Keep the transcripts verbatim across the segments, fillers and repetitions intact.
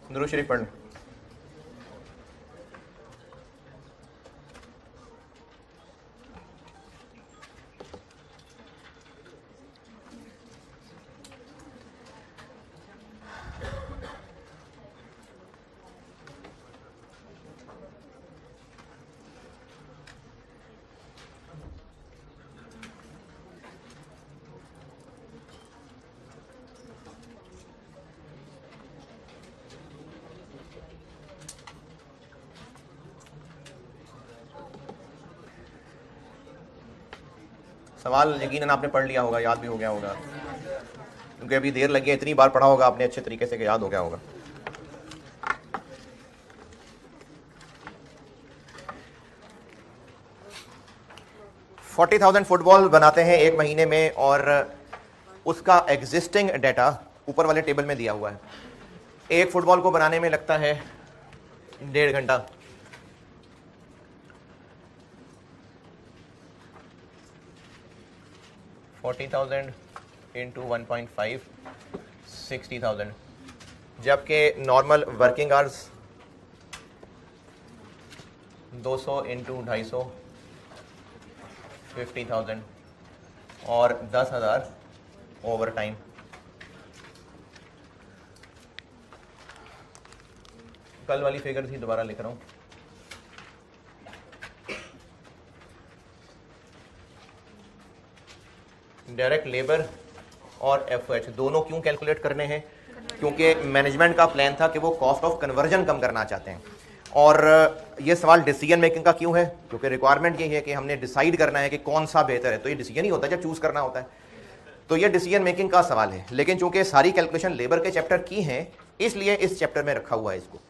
दुरूद शरीफ पढ़ लें। सवाल यकीनन आपने पढ़ लिया होगा, याद भी हो गया होगा, क्योंकि अभी देर लगी है, इतनी बार पढ़ा होगा आपने अच्छे तरीके से कि याद हो गया होगा। फोर्टी थाउजेंड फुटबॉल बनाते हैं एक महीने में और उसका एग्जिस्टिंग डाटा ऊपर वाले टेबल में दिया हुआ है। एक फुटबॉल को बनाने में लगता है डेढ़ घंटा। Forty thousand into one point five, sixty thousand, जबकि नॉर्मल वर्किंग आवर्स दो सौ इंटू ढाई सौ, फिफ्टी थाउजेंड और दस हज़ार ओवर टाइम। कल वाली फिगर थी, दोबारा लिख रहा हूँ। डायरेक्ट लेबर और एफ एच दोनों क्यों कैलकुलेट करने हैं? क्योंकि मैनेजमेंट का प्लान था कि वो कॉस्ट ऑफ कन्वर्जन कम करना चाहते हैं। और ये सवाल डिसीजन मेकिंग का क्यों है? क्योंकि रिक्वायरमेंट ये है कि हमने डिसाइड करना है कि कौन सा बेहतर है। तो ये डिसीजन ही होता है जब चूज करना होता है, तो ये डिसीजन मेकिंग का सवाल है। लेकिन चूंकि सारी कैलकुलेशन लेबर के चैप्टर की हैं, इसलिए इस चैप्टर में रखा हुआ है इसको।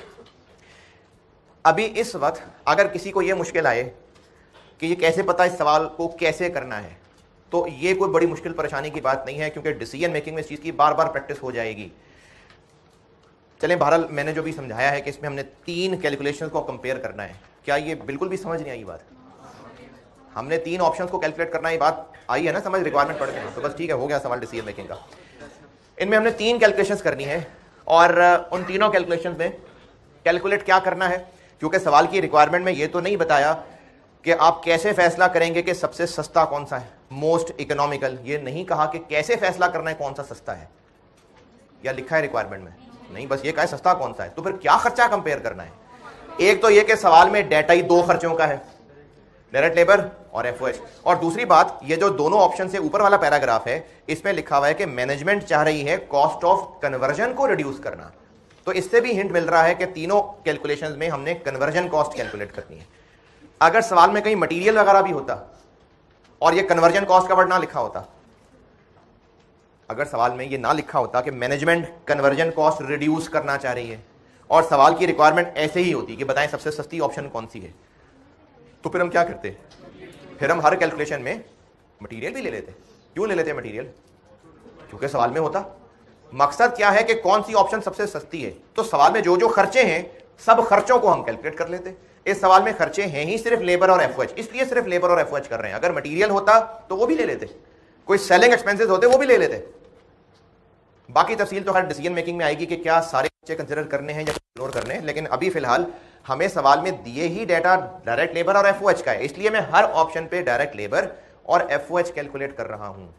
अभी इस वक्त अगर किसी को ये मुश्किल आए कि ये कैसे पता इस सवाल को कैसे करना है, तो ये कोई बड़ी मुश्किल परेशानी की बात नहीं है, क्योंकि डिसीजन मेकिंग में इस चीज़ की बार बार प्रैक्टिस हो जाएगी। चलें, बहरहाल मैंने जो भी समझाया है कि इसमें हमने तीन कैलकुलेशंस को कंपेयर करना है। क्या ये बिल्कुल भी समझ नहीं आई बात? हमने तीन ऑप्शंस को कैलकुलेट करना है, बात आई है ना समझ? रिक्वायरमेंट पढ़ के तो बस ठीक है, हो गया सवाल डिसीजन मेकिंग का। इनमें हमने तीन कैलकुलेशंस करनी है और उन तीनों कैलकुलेशंस में कैलकुलेट क्या करना है, क्योंकि सवाल की रिक्वायरमेंट में ये तो नहीं बताया कि आप कैसे फैसला करेंगे कि सबसे सस्ता कौन सा है, मोस्ट इकोनॉमिकल। ये नहीं कहा कि कैसे फैसला करना है कौन सा सस्ता है, या लिखा है रिक्वायरमेंट में? नहीं, बस ये कहा है सस्ता कौन सा है। तो फिर क्या खर्चा कंपेयर करना है? एक तो ये कि सवाल में डाटा ही दो खर्चों का है, डायरेक्ट लेबर और एफओएच। और दूसरी बात, ये जो दोनों ऑप्शन से ऊपर वाला पैराग्राफ है, इसमें लिखा हुआ है कि मैनेजमेंट चाह रही है कॉस्ट ऑफ कन्वर्जन को रिड्यूस करना। तो इससे भी हिंट मिल रहा है कि तीनों कैलकुलेशंस में हमने कन्वर्जन कॉस्ट कैलकुलेट करनी है। अगर सवाल में कहीं मटेरियल वगैरह भी होता और ये कन्वर्जन कॉस्ट का वर्ड ना लिखा होता, अगर सवाल में ये ना लिखा होता कि मैनेजमेंट कन्वर्जन कॉस्ट रिड्यूस करना चाह रही है और सवाल की रिक्वायरमेंट ऐसे ही होती कि बताएं सबसे सस्ती ऑप्शन कौन सी है, तो फिर हम क्या करते? फिर हम हर कैलकुलेशन में मटेरियल भी ले लेते। क्यों ले लेते मटेरियल? क्योंकि सवाल में होता। मकसद क्या है कि कौन सी ऑप्शन सबसे सस्ती है। तो सवाल में जो जो खर्चे हैं सब खर्चों को हम कैलकुलेट कर लेते। इस सवाल में खर्चे हैं ही सिर्फ लेबर और एफओएच, इसलिए सिर्फ लेबर और एफओएच कर रहे हैं। अगर मटेरियल होता तो वो भी ले लेते, कोई सेलिंग एक्सपेंसेस होते वो भी ले लेते। बाकी तफसील तो हर डिसीजन मेकिंग में आएगी कि क्या सारे खर्चे कंसिडर करने हैं या इग्नोर करने हैं। लेकिन अभी फिलहाल हमें सवाल में दिए ही डाटा डायरेक्ट लेबर और एफओएच का है, इसलिए मैं हर ऑप्शन पे डायरेक्ट लेबर और एफओएच कैलकुलेट कर रहा हूं।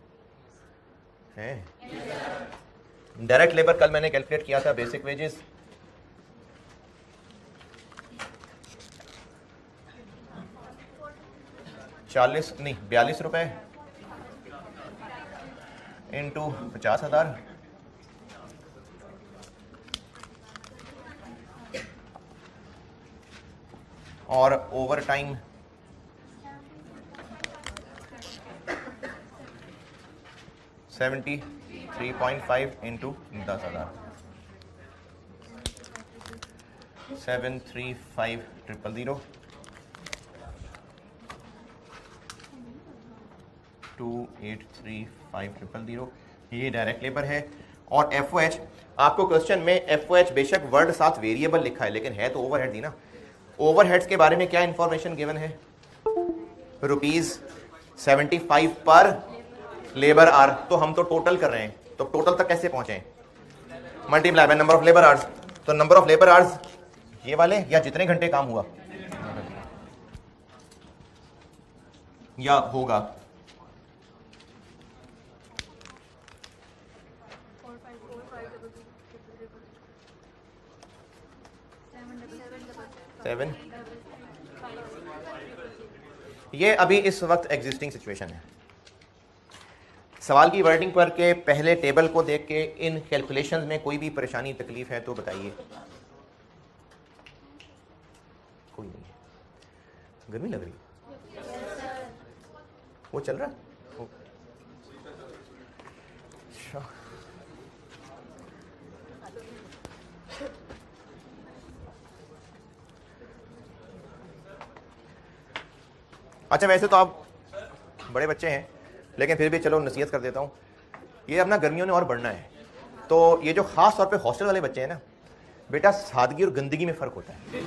डायरेक्ट लेबर कल मैंने कैलकुलेट किया था, बेसिक वेजेस चालीस नहीं बयालीस रुपए इंटू पचास हजार और over time seventy three point five into दस हजार seven three five triple zero two eight three five triple zero. ये डायरेक्ट लेबर है। और एफओएच, आपको क्वेश्चन में एफओएच बेशक वर्ड साथ वेरिएबल लिखा है, लेकिन है तो ओवरहेड ही ना। ओवरहेड्स के बारे में क्या इंफॉर्मेशन गिवन है? Rupees seventy five per labour hour. तो हम तो टोटल कर रहे हैं, तो टोटल तक कैसे पहुंचे? Multiply by number of labour hours. तो नंबर ऑफ लेबर आवर्स ये वाले, या जितने घंटे काम हुआ या होगा, सेवन। ये अभी इस वक्त एग्जिस्टिंग सिचुएशन है। सवाल की वर्डिंग पर के पहले टेबल को देख के इन कैलकुलेशंस में कोई भी परेशानी तकलीफ है तो बताइए। कोई नहीं है। गर्मी लग रही है? वो चल रहा है? अच्छा, अच्छा वैसे तो आप बड़े बच्चे हैं, लेकिन फिर भी चलो नसीहत कर देता हूँ। ये अपना गर्मियों ने और बढ़ना है, तो ये जो ख़ास तौर पे हॉस्टल वाले बच्चे हैं ना, बेटा सादगी और गंदगी में फ़र्क होता है।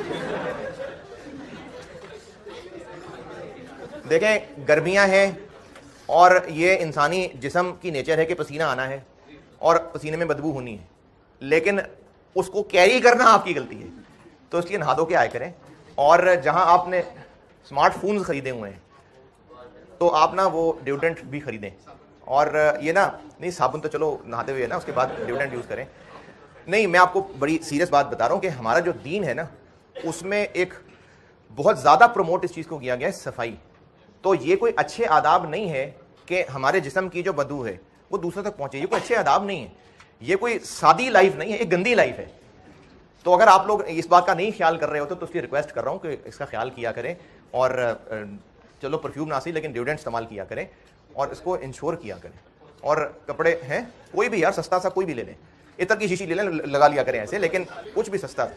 देखें, गर्मियाँ हैं और ये इंसानी जिस्म की नेचर है कि पसीना आना है और पसीने में बदबू होनी है, लेकिन उसको कैरी करना आपकी गलती है। तो इसलिए नहा धो के आया करें, और जहाँ आपने स्मार्टफोन्स ख़रीदे हुए हैं तो आप ना वो डिओड्रेंट भी ख़रीदें, और ये ना नहीं साबुन तो चलो नहाते हुए है ना, उसके बाद डिओड्रेंट यूज़ करें। नहीं, मैं आपको बड़ी सीरियस बात बता रहा हूँ कि हमारा जो दीन है ना, उसमें एक बहुत ज़्यादा प्रमोट इस चीज़ को किया गया है, सफाई। तो ये कोई अच्छे आदाब नहीं है कि हमारे जिस्म की जो बदबू है वो दूसरों तक पहुँचे। ये कोई अच्छे आदाब नहीं है, ये कोई सादी लाइफ नहीं है, एक गंदी लाइफ है। तो अगर आप लोग इस बात का नहीं ख्याल कर रहे हो तो उसकी रिक्वेस्ट कर रहा हूँ कि इसका ख्याल किया करें, और चलो परफ्यूम ना सही लेकिन डिओड्रेंट इस्तेमाल किया करें, और इसको इंश्योर किया करें। और कपड़े हैं कोई भी यार, सस्ता सा कोई भी ले लें, इतर की शीशी ले लें, लगा लिया करें ऐसे, लेकिन कुछ भी सस्ता।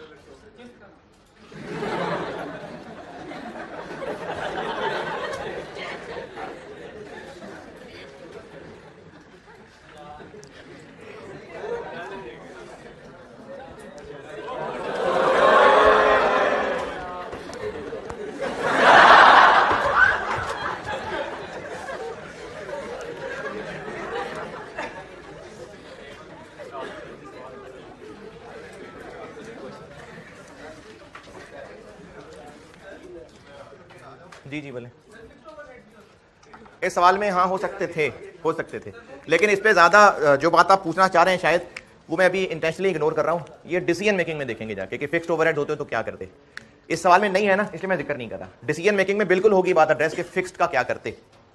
जी जी बोले। इस सवाल में हाँ हो सकते थे हो सकते थे लेकिन इस पे ज़्यादा जो बात आप पूछना चाह रहे हैं शायद वो मैं अभी इंटेंशनली इग्नोर कर रहा हूँ। ये डिसीजन मेकिंग में देखेंगे जाके कि फिक्स्ड ओवरहेड होते हो तो क्या करते। इस सवाल में नहीं है ना, इसलिए मैं जिक्र नहीं कर रहा। डिसीजन मेकिंग में बिल्कुल होगी बात एड्रेस के फिक्स्ड का क्या करते।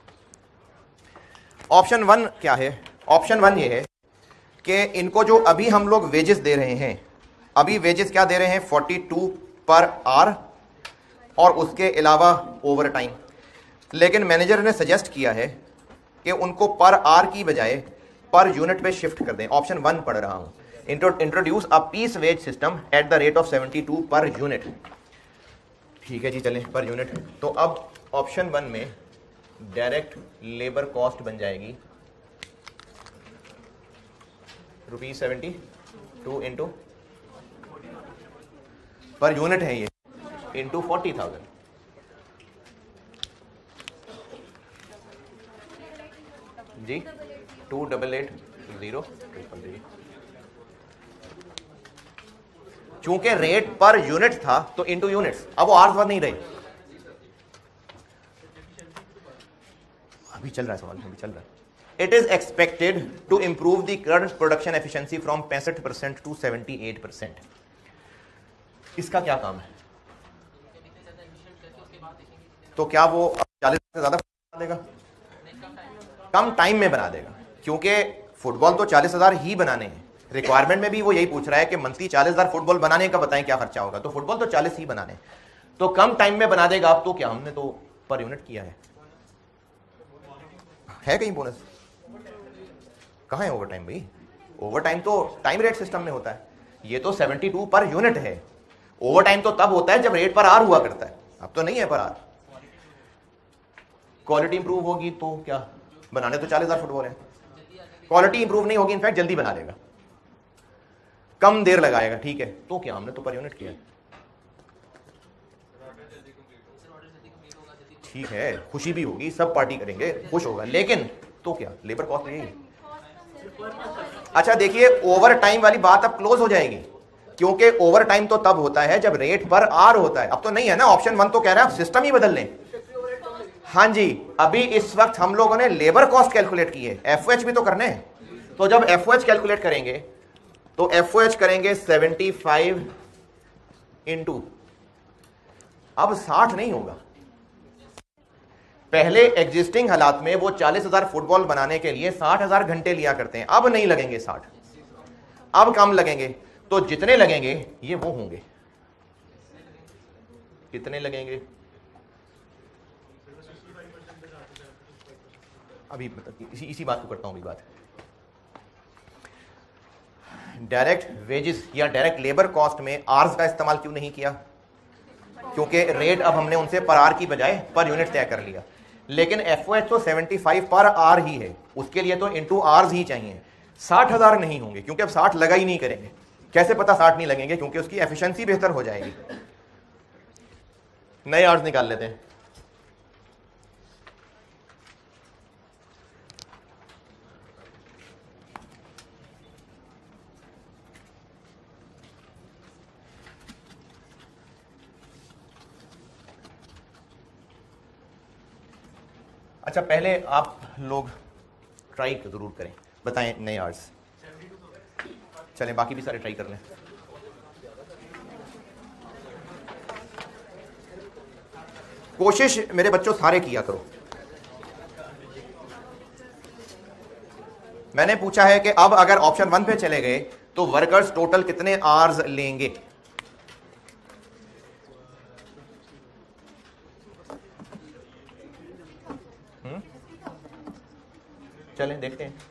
ऑप्शन वन क्या है? ऑप्शन वन ये है कि इनको जो अभी हम लोग वेजेस दे रहे हैं, अभी वेजेस क्या दे रहे हैं, फोर्टी टू पर आवर और उसके अलावा ओवर टाइम। लेकिन मैनेजर ने सजेस्ट किया है कि उनको पर आवर की बजाय पर यूनिट पे शिफ्ट कर दें। ऑप्शन वन पढ़ रहा हूं, introduce a piece wage system at the rate of seventy two per unit. ठीक है जी, चलें पर यूनिट। तो अब ऑप्शन वन में डायरेक्ट लेबर कॉस्ट बन जाएगी rupees seventy two into per unit है ये इंटू फोर्टी थाउजेंड। जी two double eight zero triple three. चूंकि रेट पर यूनिट था तो इंटू यूनिट्स, अब वो आर्स बात नहीं रही। अभी चल रहा है सवाल, अभी चल रहा है। It is expected to improve the current production efficiency from पैंसठ percent to seventy eight percent. इसका क्या काम है? तो क्या वो चालीस से ज्यादा बना देगा? कम टाइम में बना देगा, क्योंकि फुटबॉल तो चालीस हजार ही बनाने हैं। रिक्वायरमेंट में भी वो यही पूछ रहा है कि मंथली चालीस हजार फुटबॉल बनाने का बताएं क्या खर्चा होगा। तो फुटबॉल तो चालीस ही बनाने, तो कम टाइम में बना देगा। अब तो क्या हमने तो पर यूनिट किया है। है कहीं बोनस? कहाँ है ओवर टाइम भाई? ओवर टाइम तो टाइम रेट सिस्टम में होता है। ये तो सेवेंटी टू पर यूनिट है। ओवर टाइम तो तब होता है जब रेट पर आर हुआ करता है, अब तो नहीं है पर आर। क्वालिटी इंप्रूव होगी तो क्या, बनाने तो चालीस हजार फुटबॉल है। क्वालिटी इंप्रूव नहीं होगी, इनफैक्ट जल्दी बना देगा, कम देर लगाएगा। ठीक है, तो क्या हमने तो पर यूनिट किया। ठीक है, खुशी भी होगी, सब पार्टी करेंगे, खुश होगा, लेकिन तो क्या लेबर कॉस्ट यही। अच्छा देखिए, ओवर टाइम वाली बात अब क्लोज हो जाएगी। क्योंकि ओवर टाइम तो तब होता है जब रेट पर आर होता है। अब तो नहीं है ना, ऑप्शन वन तो कह रहा है आप सिस्टम ही बदल लें। हाँ जी, अभी इस वक्त हम लोगों ने लेबर कॉस्ट कैलकुलेट की है, एफओएच भी तो करने हैं। तो जब एफओएच कैलकुलेट करेंगे तो एफओएच करेंगे सेवेंटी फाइव इंटू, अब साठ नहीं होगा। पहले एग्जिस्टिंग हालात में वो चालीस हजार फुटबॉल बनाने के लिए साठ हजार घंटे लिया करते हैं, अब नहीं लगेंगे साठ, अब कम लगेंगे। तो जितने लगेंगे ये वो होंगे, कितने लगेंगे अभी इसी इसी बात को करता हूं। अभी बात डायरेक्ट वेजेस या डायरेक्ट लेबर कॉस्ट में आर्स का इस्तेमाल क्यों नहीं किया? क्योंकि रेट अब हमने उनसे पर आर की बजाय पर यूनिट तय कर लिया। लेकिन एफओएच तो पचहत्तर पर आर ही है, उसके लिए तो इंटू आर्स ही चाहिए। साठ हजार नहीं होंगे क्योंकि अब साठ लगा ही नहीं करेंगे। कैसे पता साठ नहीं लगेंगे? क्योंकि उसकी एफिशिएंसी बेहतर हो जाएगी। नए आर्स निकाल लेते हैं। अच्छा, पहले आप लोग ट्राई जरूर करें, बताएं नए आर्ट्स। चलें बाकी भी सारे ट्राई कर लें। कोशिश मेरे बच्चों सारे किया करो। मैंने पूछा है कि अब अगर ऑप्शन वन पे चले गए तो वर्कर्स टोटल कितने आवर्स लेंगे? हम्म चलें देखते हैं।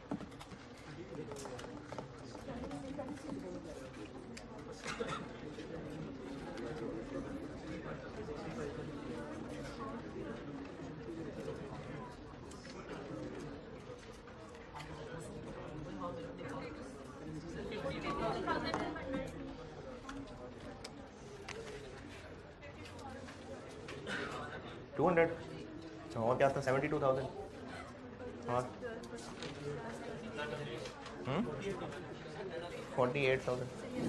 टू हंड्रेड और क्या था? सेवेंटी टू थाउजेंड और forty eight thousand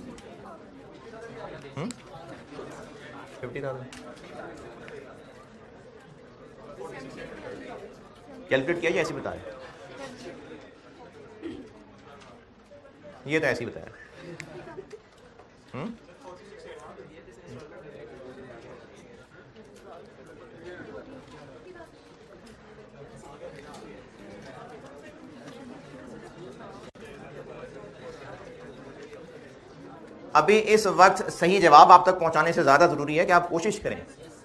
fifty thousand calculate किया या ऐसे बता रहे? ये तो ऐसे ही बताया। हम्म अभी इस वक्त सही जवाब आप तक पहुंचाने से ज्यादा जरूरी है कि आप कोशिश करें।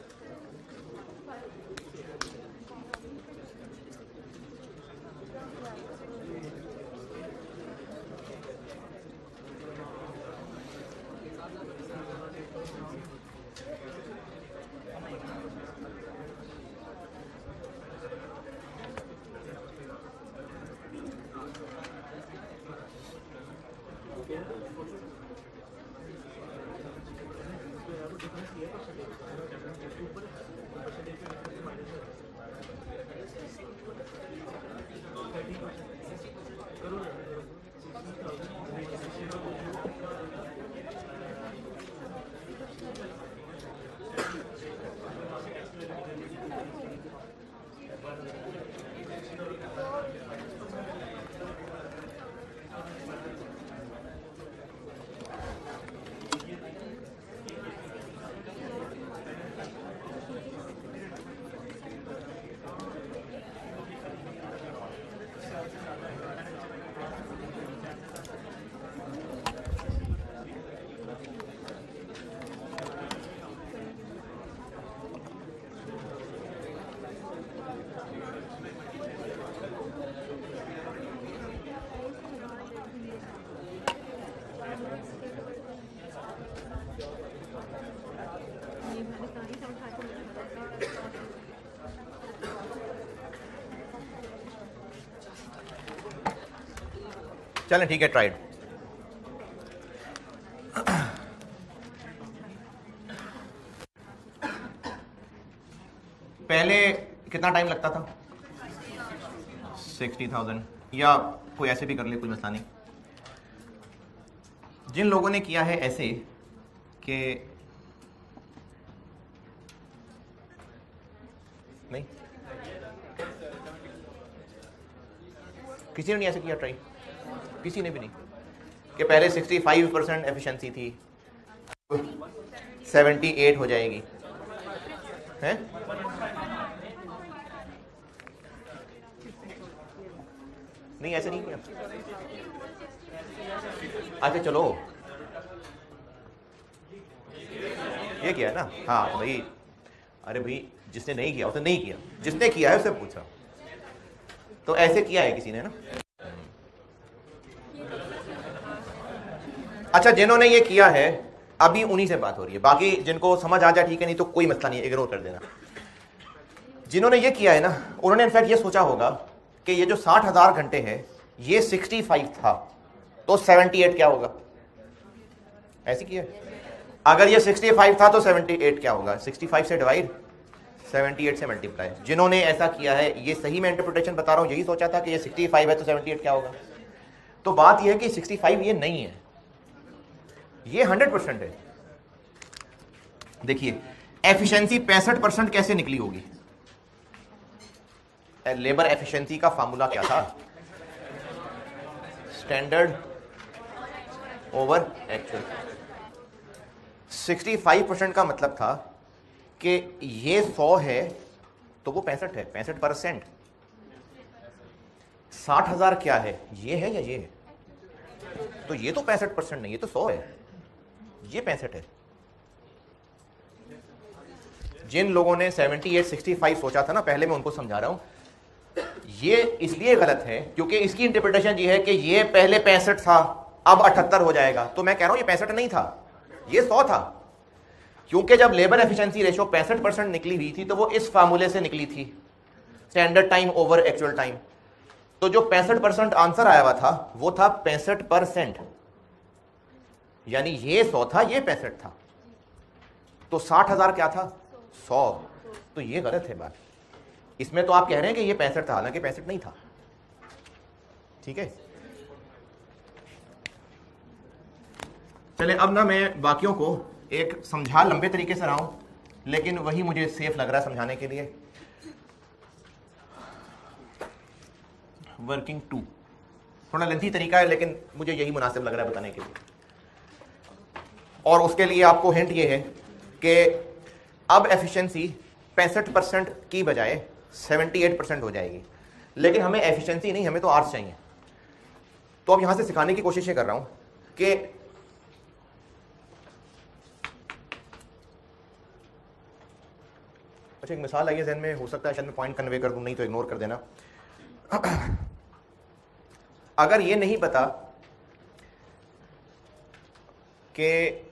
चलें ठीक है, ट्राइड। पहले कितना टाइम लगता था? सिक्सटी थाउजेंड, या कोई ऐसे भी कर ले, कोई मसला नहीं। जिन लोगों ने किया है ऐसे कि नहीं, किसी ने नहीं ऐसे किया ट्राई, किसी ने भी नहीं, कि पहले पैंसठ परसेंट एफिशिएंसी थी, अठहत्तर हो जाएगी, हैं? नहीं, ऐसे नहीं किया। अच्छा चलो, ये किया ना, हाँ भाई, अरे भाई जिसने नहीं किया उसने नहीं किया, जिसने किया है उससे पूछा, तो ऐसे किया है किसी ने ना। अच्छा, जिन्होंने ये किया है अभी उन्हीं से बात हो रही है, बाकी जिनको समझ आ जाए ठीक है, नहीं तो कोई मसला नहीं, इग्नोर कर देना। जिन्होंने ये किया है ना, उन्होंने इनफैक्ट ये सोचा होगा कि ये जो साठ हजार घंटे है ये पैंसठ था, तो अठहत्तर क्या होगा, ऐसे किया है। अगर ये पैंसठ था तो अठहत्तर क्या होगा, पैंसठ से डिवाइड, अठहत्तर से मल्टीप्लाई। जिन्होंने ऐसा किया है, ये सही मैं इंटरप्रिटेशन बता रहा हूं, यही सोचा था कि ये पैंसठ है तो अठहत्तर क्या होगा। तो बात यह है कि पैंसठ ये नहीं है, ये हंड्रेड परसेंट है। देखिए एफिशिएंसी पैंसठ परसेंट कैसे निकली होगी। लेबर एफिशिएंसी का फार्मूला क्या था, स्टैंडर्ड ओवर एक्चुअल। पैंसठ परसेंट का मतलब था कि ये सौ है तो वो पैंसठ है, पैंसठ परसेंट। साठ हजार क्या है, ये है या ये है, तो ये तो पैंसठ परसेंट नहीं, ये तो सौ है, ये पैंसठ है। जिन लोगों ने अठहत्तर पैंसठ सोचा था ना, पहले मैं उनको समझा रहा हूं, ये इसलिए गलत है क्योंकि इसकी इंटरप्रिटेशन ये है कि ये पहले पैंसठ था अब अठहत्तर हो जाएगा। तो मैं कह रहा हूं ये पैंसठ नहीं था, ये सौ था, क्योंकि जब लेबर एफिशिएंसी रेशियो पैंसठ परसेंट निकली हुई थी तो वो इस फार्मूले से निकली थी, standard time over actual time. तो जो पैंसठ परसेंट आंसर आया हुआ था वो था पैंसठ परसेंट, यानी ये सौ था ये पैंसठ था, तो साठ हजार क्या था, सौ। तो ये गलत है बात। इसमें तो आप कह रहे हैं कि ये पैंसठ था, हालांकि पैंसठ नहीं था। ठीक है, चले अब ना मैं बाकियों को एक समझा लंबे तरीके से रहा हूं, लेकिन वही मुझे सेफ लग रहा है समझाने के लिए। वर्किंग टू थोड़ा लेंथी तरीका है, लेकिन मुझे यही मुनासिब लग रहा है बताने के लिए। और उसके लिए आपको हिंट ये है कि अब एफिशिएंसी पैंसठ परसेंट की बजाय अठहत्तर परसेंट हो जाएगी, लेकिन हमें एफिशिएंसी नहीं, हमें तो आर्स चाहिए। तो अब यहां से सिखाने की कोशिश ये कर रहा हूं कि अच्छा एक मिसाल आई है ज़हन में, हो सकता है शायद मैं पॉइंट कन्वे कर दूं, नहीं तो इग्नोर कर देना। अगर ये नहीं पता कि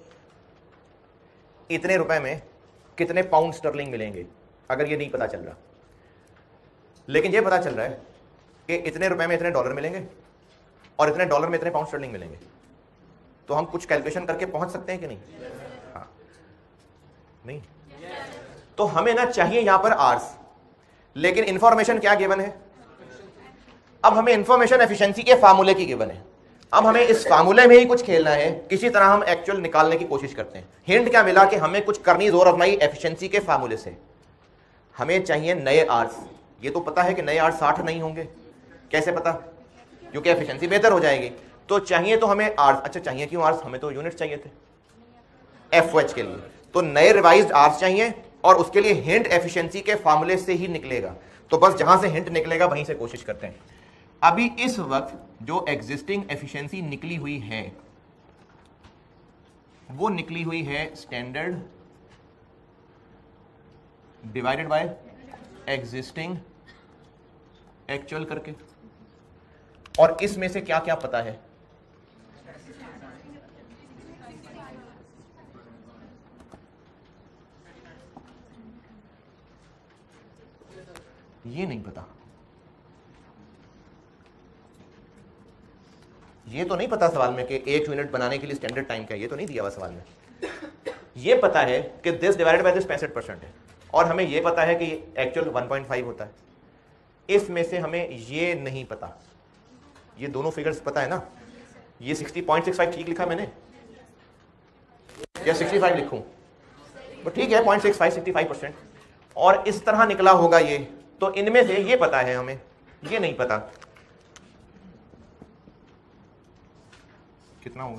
इतने रुपए में कितने पाउंड स्टर्लिंग मिलेंगे, अगर ये नहीं पता चल रहा, लेकिन ये पता चल रहा है कि इतने रुपए में इतने डॉलर मिलेंगे और इतने डॉलर में इतने पाउंड स्टर्लिंग मिलेंगे, तो हम कुछ कैलकुलेशन करके पहुंच सकते हैं कि नहीं? हाँ, नहीं। तो हमें ना चाहिए यहां पर आर्स, लेकिन इंफॉर्मेशन क्या गिवन है? अब हमें इंफॉर्मेशन एफिशिएंसी के फार्मूले की गिवन है। अब हमें इस फार्मूले में ही कुछ खेलना है, किसी तरह हम एक्चुअल निकालने की कोशिश करते हैं। हिंट क्या मिला कि हमें कुछ करनी जोर आजमाई एफिशिएंसी के फार्मूले से। हमें चाहिए नए आर्स। ये तो पता है कि नए आर्स साठ नहीं होंगे, कैसे पता? क्योंकि एफिशिएंसी बेहतर हो जाएगी। तो चाहिए तो हमें आर्स। अच्छा चाहिए क्यों आर्स? हमें तो यूनिट चाहिए थे एफ ओ एच के लिए, तो नए रिवाइज्ड आर्स चाहिए, और उसके लिए हिंट एफिशिएंसी के फार्मूले से ही निकलेगा। तो बस जहां से हिंट निकलेगा वहीं से कोशिश करते हैं। अभी इस वक्त जो एग्जिस्टिंग एफिशिएंसी निकली हुई है वो निकली हुई है standard divided by existing actual करके। और इसमें से क्या क्या पता है? ये नहीं पता। ये तो नहीं पता सवाल में कि एक यूनिट बनाने के लिए स्टैंडर्ड टाइम क्या है, ये तो नहीं दिया हुआ सवाल में। ये पता है कि दिस डिवाइडेड बाय दिस पैंसठ परसेंट है, और हमें ये पता है कि एक्चुअल वन पॉइंट फाइव होता है। इसमें से हमें ये नहीं पता। ये दोनों फिगर्स पता है ना, ये सिक्सटी पॉइंट सिक्स फाइव ठीक लिखा मैंने या सिक्सटी फाइव लिखूं? तो ठीक है, point six five sixty five percent और इस तरह निकला होगा ये। तो इनमें से ये पता है हमें, ये नहीं पता कितना होगा।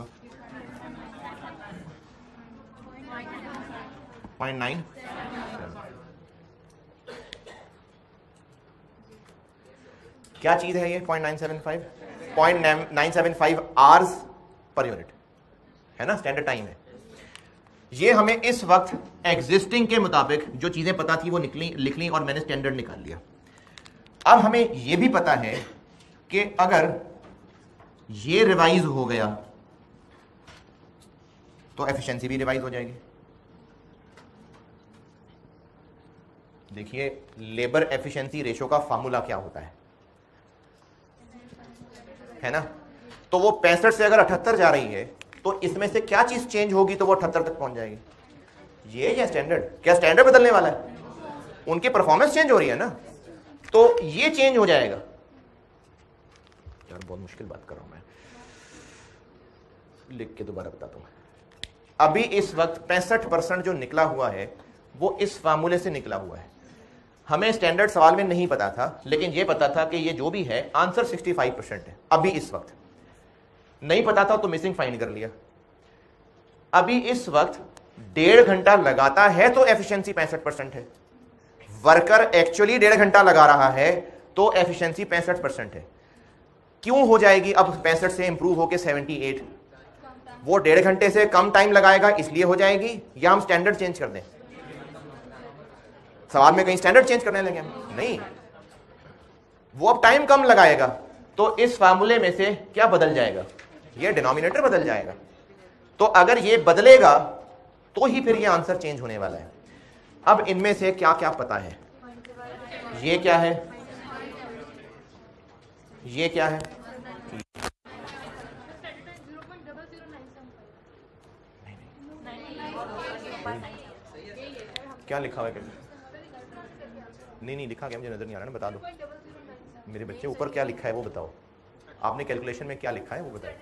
पॉइंट नाइन क्या चीज है ये? Point nine seven five point nine seven five hours per unit है ना, स्टैंडर्ड टाइम है। ये हमें इस वक्त एग्जिस्टिंग के मुताबिक जो चीजें पता थी वो निकली लिख ली और मैंने स्टैंडर्ड निकाल लिया। अब हमें यह भी पता है कि अगर ये रिवाइज हो गया तो एफिशिएंसी भी रिवाइज हो जाएगी। देखिए लेबर एफिशिएंसी रेशो का फार्मूला क्या होता है, है ना? तो वो पैंसठ से अगर अठहत्तर जा रही है तो इसमें से क्या चीज चेंज होगी तो वो अठहत्तर तक पहुंच जाएगी? ये या स्टैंडर्ड? क्या स्टैंडर्ड बदलने वाला है? उनकी परफॉर्मेंस चेंज हो रही है ना, तो ये चेंज हो जाएगा। यार बहुत मुश्किल बात कर रहा हूं मैं, लिख के दोबारा बताता हूं। अभी इस वक्त पैंसठ परसेंट जो निकला हुआ है वो इस फार्मूले से निकला हुआ है। हमें स्टैंडर्ड सवाल में नहीं पता था, लेकिन ये पता था कि ये जो भी है आंसर सिक्सटी फाइव परसेंट है। अभी इस वक्त नहीं पता था तो मिसिंग फाइंड कर लिया। अभी इस वक्त डेढ़ घंटा लगाता है तो एफिशिएंसी पैंसठ परसेंट है। वर्कर एक्चुअली डेढ़ घंटा लगा रहा है तो एफिशिएंसी पैंसठ परसेंट है। क्यों हो जाएगी अब पैंसठ से इंप्रूव होकर अठहत्तर? वो डेढ़ घंटे से कम टाइम लगाएगा इसलिए हो जाएगी, या हम स्टैंडर्ड चेंज कर दें? सवाल में कहीं स्टैंडर्ड चेंज करने लगे हम? नहीं, वो अब टाइम कम लगाएगा तो इस फार्मूले में से क्या बदल जाएगा? ये डिनोमिनेटर बदल जाएगा। तो अगर ये बदलेगा तो ही फिर ये आंसर चेंज होने वाला है। अब इनमें से क्या क्या पता है? ये क्या है, ये क्या है? क्या लिखा हुआ है? नहीं नहीं लिखा क्या, मुझे नजर नहीं आ रहा ना, बता दो मेरे बच्चे। ऊपर क्या लिखा है वो बताओ। आपने कैलकुलेशन में क्या लिखा है वो बताओ।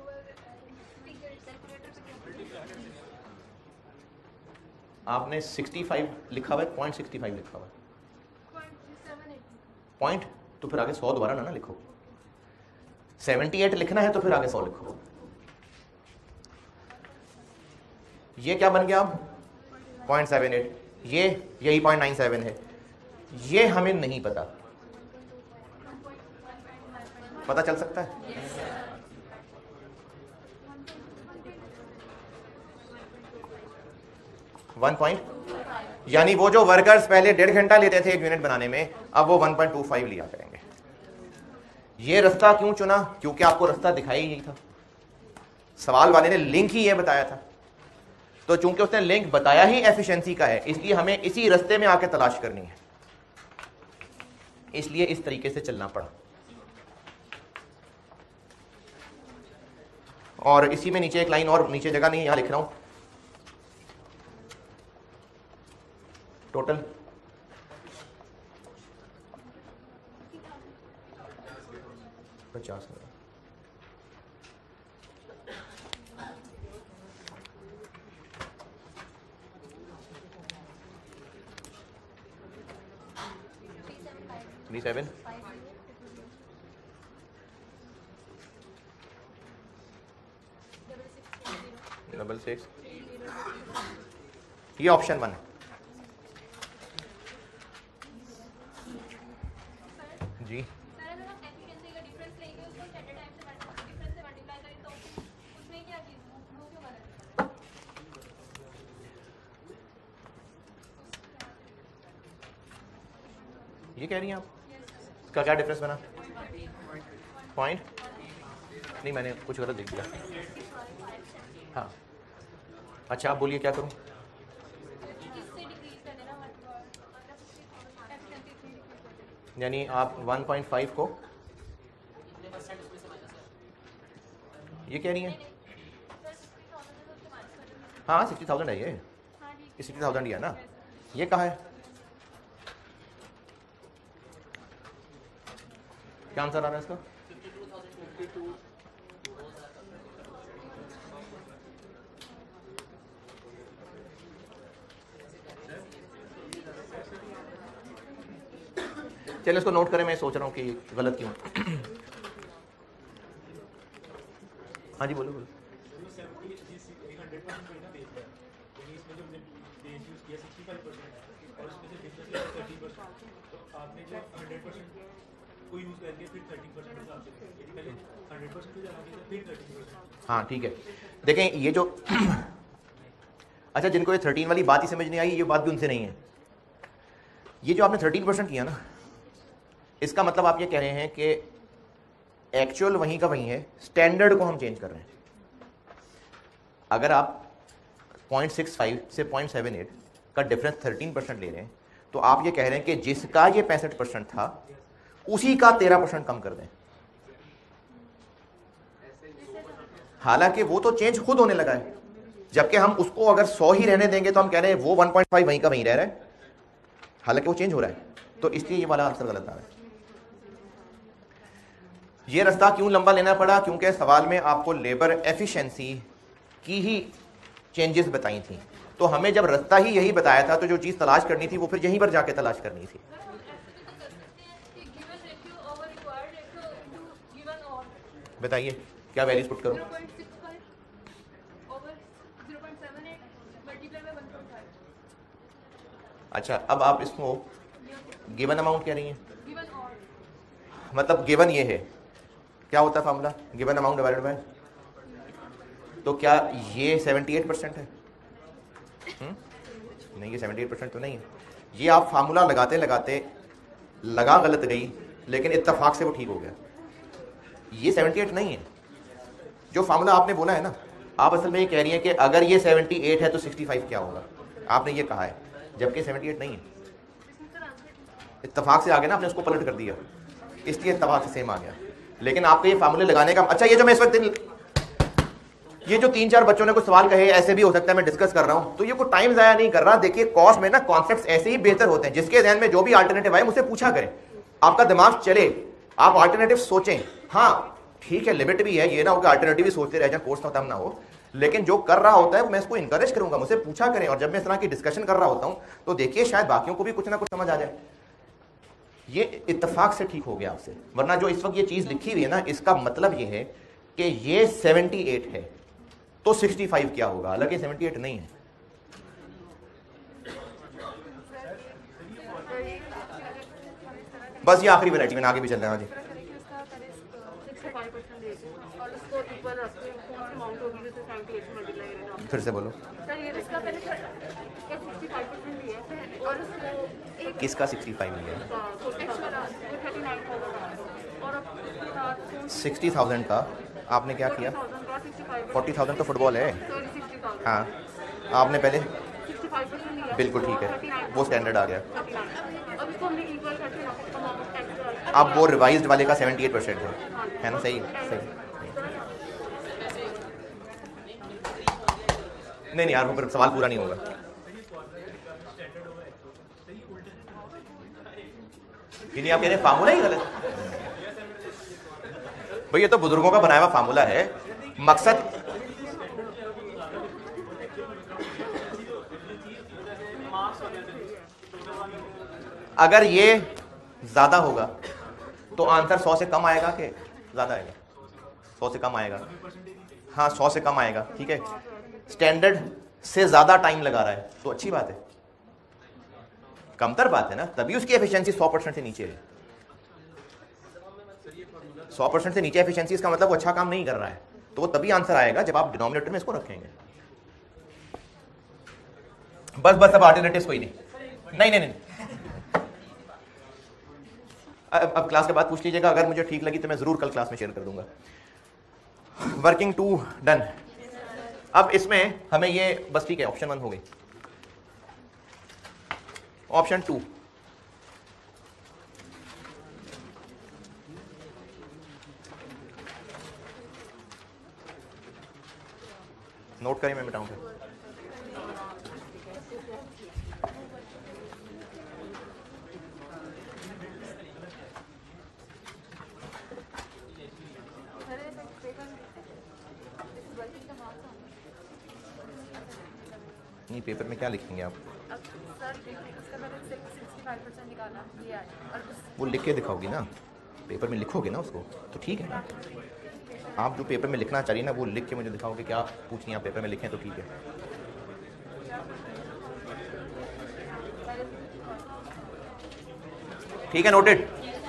आपने पैंसठ लिखा हुआ है, पॉइंट सिक्सटी फाइव लिखा हुआ है पॉइंट, तो फिर आगे सौ दोबारा ना ना लिखो। अठहत्तर लिखना है तो फिर आगे सौ लिखो। ये क्या बन गया अब? Point seven eight. ये यही पॉइंट नाइन सेवन है। ये हमें नहीं पता, पता चल सकता है? वन पॉइंट, यानी वो जो वर्कर्स पहले डेढ़ घंटा लेते थे एक यूनिट बनाने में, अब वो वन पॉइंट टू फाइव लिया करेंगे। ये रास्ता क्यों चुना? क्योंकि आपको रास्ता दिखाई ही नहीं था। सवाल वाले ने लिंक ही ये बताया था, तो चूंकि उसने लिंक बताया ही एफिशिएंसी का है, इसलिए हमें इसी रास्ते में आके तलाश करनी है। इसलिए इस तरीके से चलना पड़ा। और इसी में नीचे एक लाइन और, नीचे जगह नहीं, यहां लिख रहा हूं, टोटल पचास हजार। थ्री सेवन डबल सिक्स, ये ऑप्शन वन है जी। ये कह रही हैं आप? इसका क्या डिफरेंस बना? पॉइंट नहीं, मैंने कुछ गलत लिख दिया। हाँ अच्छा, आप बोलिए क्या करूं? यानी आप वन पॉइंट फाइव को ये कह रही हैं? हाँ सिक्सटी थाउजेंड है ये, सिक्सटी थाउजेंड ही है ना। ये कहाँ है? क्या आंसर आ रहा है इसका? चलिए इसको नोट करें, मैं सोच रहा हूँ कि गलत क्यों। हाँ जी बोलो बोलो। हाँ ठीक है, देखें ये जो अच्छा जिनको ये थर्टीन वाली बात ही समझ नहीं आई, ये बात भी उनसे नहीं है। ये जो आपने थर्टीन परसेंट किया ना, इसका मतलब आप ये कह रहे हैं कि एक्चुअल वहीं का वहीं है, स्टैंडर्ड को हम चेंज कर रहे हैं। अगर आप पॉइंट सिक्स फाइव से पॉइंट सेवन एट का डिफरेंस थर्टीन परसेंट ले रहे हैं, तो आप ये कह रहे हैं कि जिसका ये पैंसठ परसेंट था उसी का तेरह परसेंट कम कर दें। हालांकि वो तो चेंज खुद होने लगा है, जबकि हम उसको अगर सौ ही रहने देंगे तो हम कह रहे हैं वो वन पॉइंट फाइव वहीं का वहीं रह रहा है, हालांकि वो चेंज हो रहा है। तो इसलिए ये वाला आंसर गलत आ रहा है। ये रास्ता क्यों लंबा लेना पड़ा? क्योंकि सवाल में आपको लेबर एफिशिएंसी की ही चेंजेस बताई थी, तो हमें जब रास्ता ही यही बताया था तो जो चीज तलाश करनी थी वो फिर यहीं पर जाके तलाश करनी थी। बताइए क्या वैल्यूज पुट करूं? अच्छा, अब आप इसको गिवन अमाउंट कह रही हैं, मतलब गिवन ये है, क्या होता है formula? Given amount divided by, तो क्या ये अठहत्तर परसेंट है? हुँ? नहीं, ये अठहत्तर परसेंट तो नहीं है। ये आप फार्मूला लगाते लगाते लगा गलत गई, लेकिन इत्तेफाक से वो ठीक हो गया। ये अठहत्तर नहीं है जो फार्मूला आपने बोला है ना। आप असल में ये कह रही हैं कि अगर ये अठहत्तर है तो पैंसठ क्या होगा, आपने ये कहा है, जबकि अठहत्तर नहीं है। इत्तेफाक से आ गया ना, आपने उसको पलट कर दिया, इसलिए इत्तेफाक से सेम आ गया। लेकिन आपको ये फार्मूले लगाने का, अच्छा ये जो मैं इस वक्त ये जो तीन चार बच्चों ने कुछ सवाल कहे, ऐसे भी हो सकता है मैं डिस्कस कर रहा हूं, तो ये कोई टाइम जाया नहीं कर रहा। देखिए कॉस्ट में ना कॉन्सेप्ट्स ऐसे ही बेहतर होते हैं, जिसके ध्यान में जो भी अल्टरनेटिव आए मुझसे पूछा करें, आपका दिमाग चले, आप अल्टरनेटिव सोचें। हाँ ठीक है, लिमिट भी है, ये ना हो कि अल्टरनेटिव ही सोचते रह जाए, कोर्स खत्म ना हो। लेकिन जो कर रहा होता है मैं इसको इंकरेज करूंगा, मुझसे पूछा करें। और जब मैं इस तरह की डिस्कशन कर रहा होता हूं तो देखिए शायद बाकियों को भी कुछ ना कुछ समझ आ जाए। ये इत्तेफाक से ठीक हो गया आपसे, वरना जो इस वक्त ये चीज लिखी हुई है ना, इसका मतलब ये है कि ये अठहत्तर है तो पैंसठ क्या होगा, हालांकि अठहत्तर नहीं है। बस ये आखिरी वैरायटी में आगे भी चल रहा है। जी फिर से बोलो, किसका सिक्सटी फाइव लिया? सिक्सटी थाउजेंड का आपने क्या किया? फोर्टी थाउजेंड तो फुटबॉल है। हाँ आपने पहले बिल्कुल ठीक है, वो स्टैंडर्ड आ गया। अब वो रिवाइज्ड वाले का अठहत्तर परसेंट है, है ना? सही सही। नहीं नहीं यार, वो सवाल पूरा नहीं होगा। नहीं आप कह रहे हैं फार्मूला ही गलत। भाई ये तो बुजुर्गों का बनाया हुआ फार्मूला है। मकसद अगर ये ज्यादा होगा तो आंसर सौ से कम आएगा कि ज्यादा आएगा? सौ से कम आएगा। हाँ सौ से कम आएगा, ठीक है। स्टैंडर्ड से ज्यादा टाइम लगा रहा है तो अच्छी बात है, कमतर बात है ना, तभी उसकी एफिशिएंसी सौ परसेंट से नीचे है। सौ परसेंट से नीचे एफिशिएंसी, इसका मतलब वो अच्छा काम नहीं कर रहा है, तो वो तभी आंसर आएगा जब आप डिनोमिनेटर में इसको रखेंगे। बस बस अब अल्टरनेटिव्स कोई नहीं, नहीं नहीं नहीं अब, अब क्लास के बाद पूछ लीजिएगा, अगर मुझे ठीक लगी तो मैं जरूर कल क्लास में शेयर कर दूंगा। Working two done. अब इसमें हमें ये बस ठीक है, ऑप्शन वन हो गई। ऑप्शन टू, नोट करें, मैं मिटाऊंगा। नहीं पेपर में क्या लिखेंगे आप? वो लिख के दिखाओगी ना, पेपर में लिखोगे ना उसको, तो ठीक है ना। आप जो पेपर में लिखना चाहिए ना वो लिख के मुझे दिखाओगे, क्या पूछनी आप पेपर में लिखें तो ठीक है। ठीक है, नोटेड।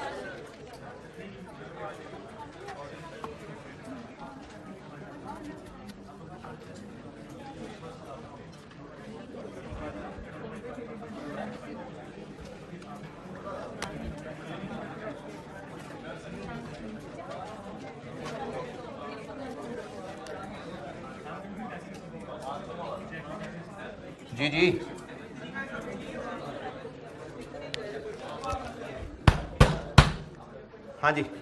जी जी हाँ जी,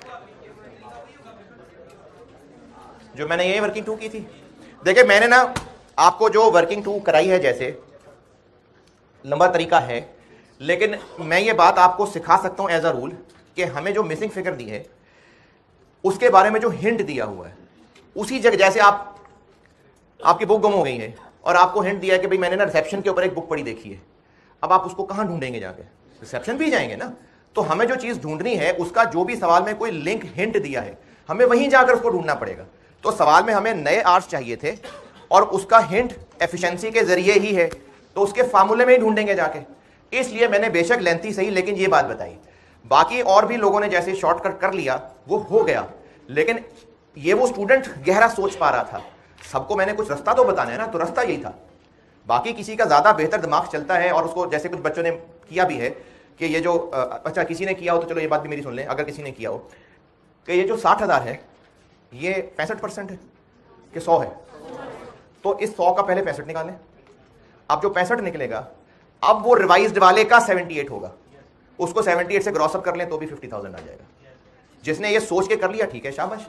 जो मैंने ये वर्किंग टू की थी, देखिए मैंने ना आपको जो वर्किंग टू कराई है, जैसे लंबा तरीका है, लेकिन मैं ये बात आपको सिखा सकता हूं एज अ रूल कि हमें जो मिसिंग फिगर दी है उसके बारे में जो हिंट दिया हुआ है उसी जगह, जैसे आप आपकी बुक गुम हो गई है और आपको हिंट दिया है कि भाई मैंने ना रिसेप्शन के ऊपर एक बुक पढ़ी देखी है, अब आप उसको कहां ढूंढेंगे, जाके रिसेप्शन भी जाएंगे ना। तो हमें जो चीज ढूंढनी है उसका जो भी सवाल में कोई लिंक हिंट दिया है हमें वहीं जाकर उसको ढूंढना पड़ेगा। तो सवाल में हमें नए आर्ट्स चाहिए थे और उसका हिंट एफिशिएंसी के जरिए ही है, तो उसके फार्मूले में ही ढूंढेंगे जाके। इसलिए मैंने बेशक लेंथी सही लेकिन ये बात बताई। बाकी और भी लोगों ने जैसे शॉर्टकट कर लिया वो हो गया, लेकिन ये वो स्टूडेंट गहरा सोच पा रहा था। सबको मैंने कुछ रास्ता तो बताना है ना, तो रास्ता यही था। बाकी किसी का ज्यादा बेहतर दिमाग चलता है और उसको, जैसे कुछ बच्चों ने किया भी है कि ये जो अच्छा किसी ने किया हो तो चलो ये बात भी मेरी सुन लें, अगर किसी ने किया हो कि ये जो साठ हजार है ये पैंसठ परसेंट है कि सौ है, तो इस सौ का पहले पैंसठ निकालें। अब जो पैंसठ निकलेगा अब वो रिवाइज्ड वाले का अठहत्तर होगा, उसको अठहत्तर से क्रॉस अप कर लें तो भी पचास हज़ार आ जाएगा। जिसने ये सोच के कर लिया ठीक है, शाबाश।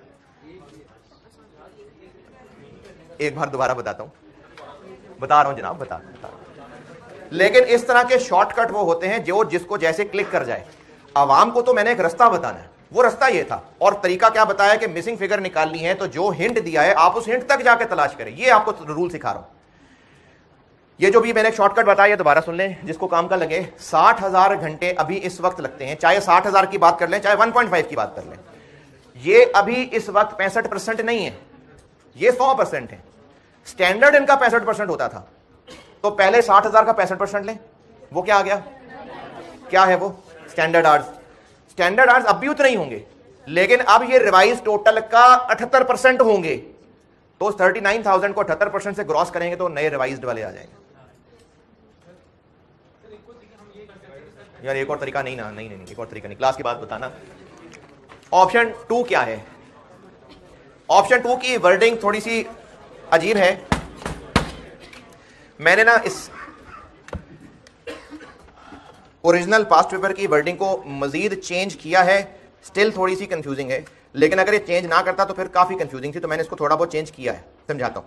एक बार दोबारा बताता हूं, बता रहा हूं जनाब, बता बता रहा हूं। लेकिन इस तरह के शॉर्टकट वो होते हैं जो जिसको जैसे क्लिक कर जाए। आवाम को तो मैंने एक रास्ता बताना है, वो रास्ता ये था। और तरीका क्या बताया कि मिसिंग फिगर निकालनी है तो जो हिंट दिया है आप उस हिंट तक जाके तलाश करें। ये आपको रूल सिखा रहा हूं। ये जो भी मैंने शॉर्टकट बताया दोबारा सुन लें, जिसको काम का लगे। साठ हजार घंटे अभी इस वक्त लगते हैं, चाहे साठ हजार की बात कर लें चाहे वन पॉइंट फाइव की बात कर लें। ये अभी इस वक्त पैंसठ परसेंट नहीं है, ये सौ परसेंट है। स्टैंडर्ड इनका पैंसठ परसेंट होता था, तो पहले साठ हजार का पैंसठ परसेंट लें, वो क्या आ गया, क्या है वो, स्टैंडर्ड आवर्स। स्टैंडर्ड आवर्स अब भी उतने ही होंगे, लेकिन अब ये रिवाइज टोटल का अठहत्तर परसेंट होंगे। तो थर्टी नाइन थाउजेंड को अठहत्तर परसेंट से क्रॉस करेंगे तो नए रिवाइज्ड वाले आ जाएंगे। यार एक और तरीका नहीं ना, नहीं नहीं, नहीं एक और तरीका नहीं, क्लास के बाद बताना। ऑप्शन टू क्या है? ऑप्शन टू की वर्डिंग थोड़ी सी अजीब है। मैंने ना इस ओरिजिनल पास्ट पेपर की वर्डिंग को मजीद चेंज किया है, स्टिल थोड़ी सी कंफ्यूजिंग है, लेकिन अगर ये चेंज ना करता तो फिर काफी कंफ्यूजिंग थी, तो मैंने इसको थोड़ा बहुत चेंज किया है, समझाता हूं।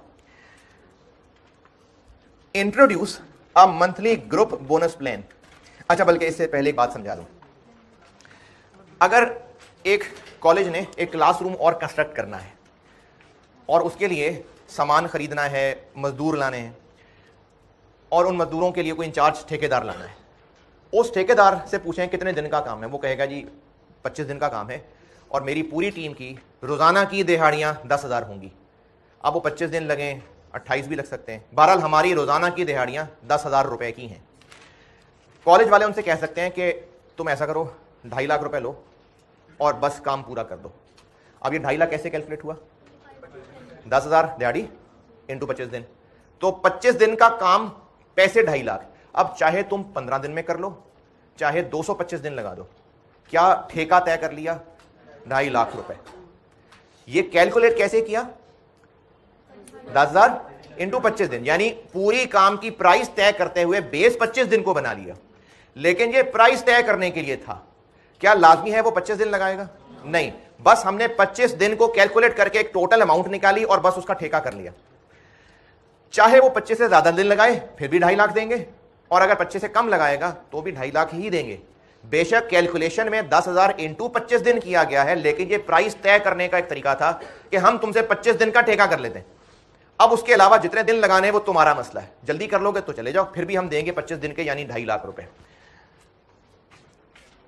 Introduce a monthly group bonus plan. अच्छा, बल्कि इससे पहले एक बात समझा दूं। अगर एक कॉलेज ने एक क्लासरूम और कंस्ट्रक्ट करना है और उसके लिए सामान खरीदना है, मजदूर लाने हैं, और उन मजदूरों के लिए कोई इंचार्ज ठेकेदार लाना है, उस ठेकेदार से पूछें कितने दिन का काम है, वो कहेगा जी पच्चीस दिन का काम है और मेरी पूरी टीम की रोजाना की दिहाड़ियां दस हजार होंगी। अब वो पच्चीस दिन लगें, अट्ठाईस भी लग सकते हैं, बहरहाल हमारी रोजाना की दिहाड़ियां दस हजार रुपए की हैं। कॉलेज वाले उनसे कह सकते हैं कि तुम ऐसा करो, ढाई लाख रुपए लो और बस काम पूरा कर दो। अब ये ढाई लाख कैसे कैलकुलेट हुआ, दस हजार दिहाड़ी इंटू पच्चीस दिन, तो पच्चीस दिन का काम, पैसे ढाई लाख। अब चाहे तुम पंद्रह दिन में कर लो, चाहे दो सौ पच्चीस दिन लगा दो, क्या ठेका तय कर लिया, ढाई लाख रुपए। ये कैलकुलेट कैसे किया, दस हजार इंटू पच्चीस दिन, यानी पूरी काम की प्राइस तय करते हुए बेस पच्चीस दिन को बना लिया। लेकिन ये प्राइस तय करने के लिए था, क्या लाजमी है वो पच्चीस दिन लगाएगा, नहीं, बस हमने पच्चीस दिन को कैलकुलेट करके एक टोटल अमाउंट निकाली और बस उसका ठेका कर लिया। चाहे वो पच्चीस से ज्यादा दिन लगाए फिर भी ढाई लाख देंगे, और अगर पच्चीस से कम लगाएगा तो भी ढाई लाख ही देंगे। बेशक कैलकुलेशन में दस हजार इंटू पच्चीस दिन किया गया है, लेकिन ये प्राइस तय करने का एक तरीका था कि हम तुमसे पच्चीस दिन का ठेका कर लेते हैं। अब उसके अलावा जितने दिन लगाने वो तुम्हारा मसला है, जल्दी कर लोगे तो चले जाओ, फिर भी हम देंगे पच्चीस दिन के, यानी ढाई लाख रुपए।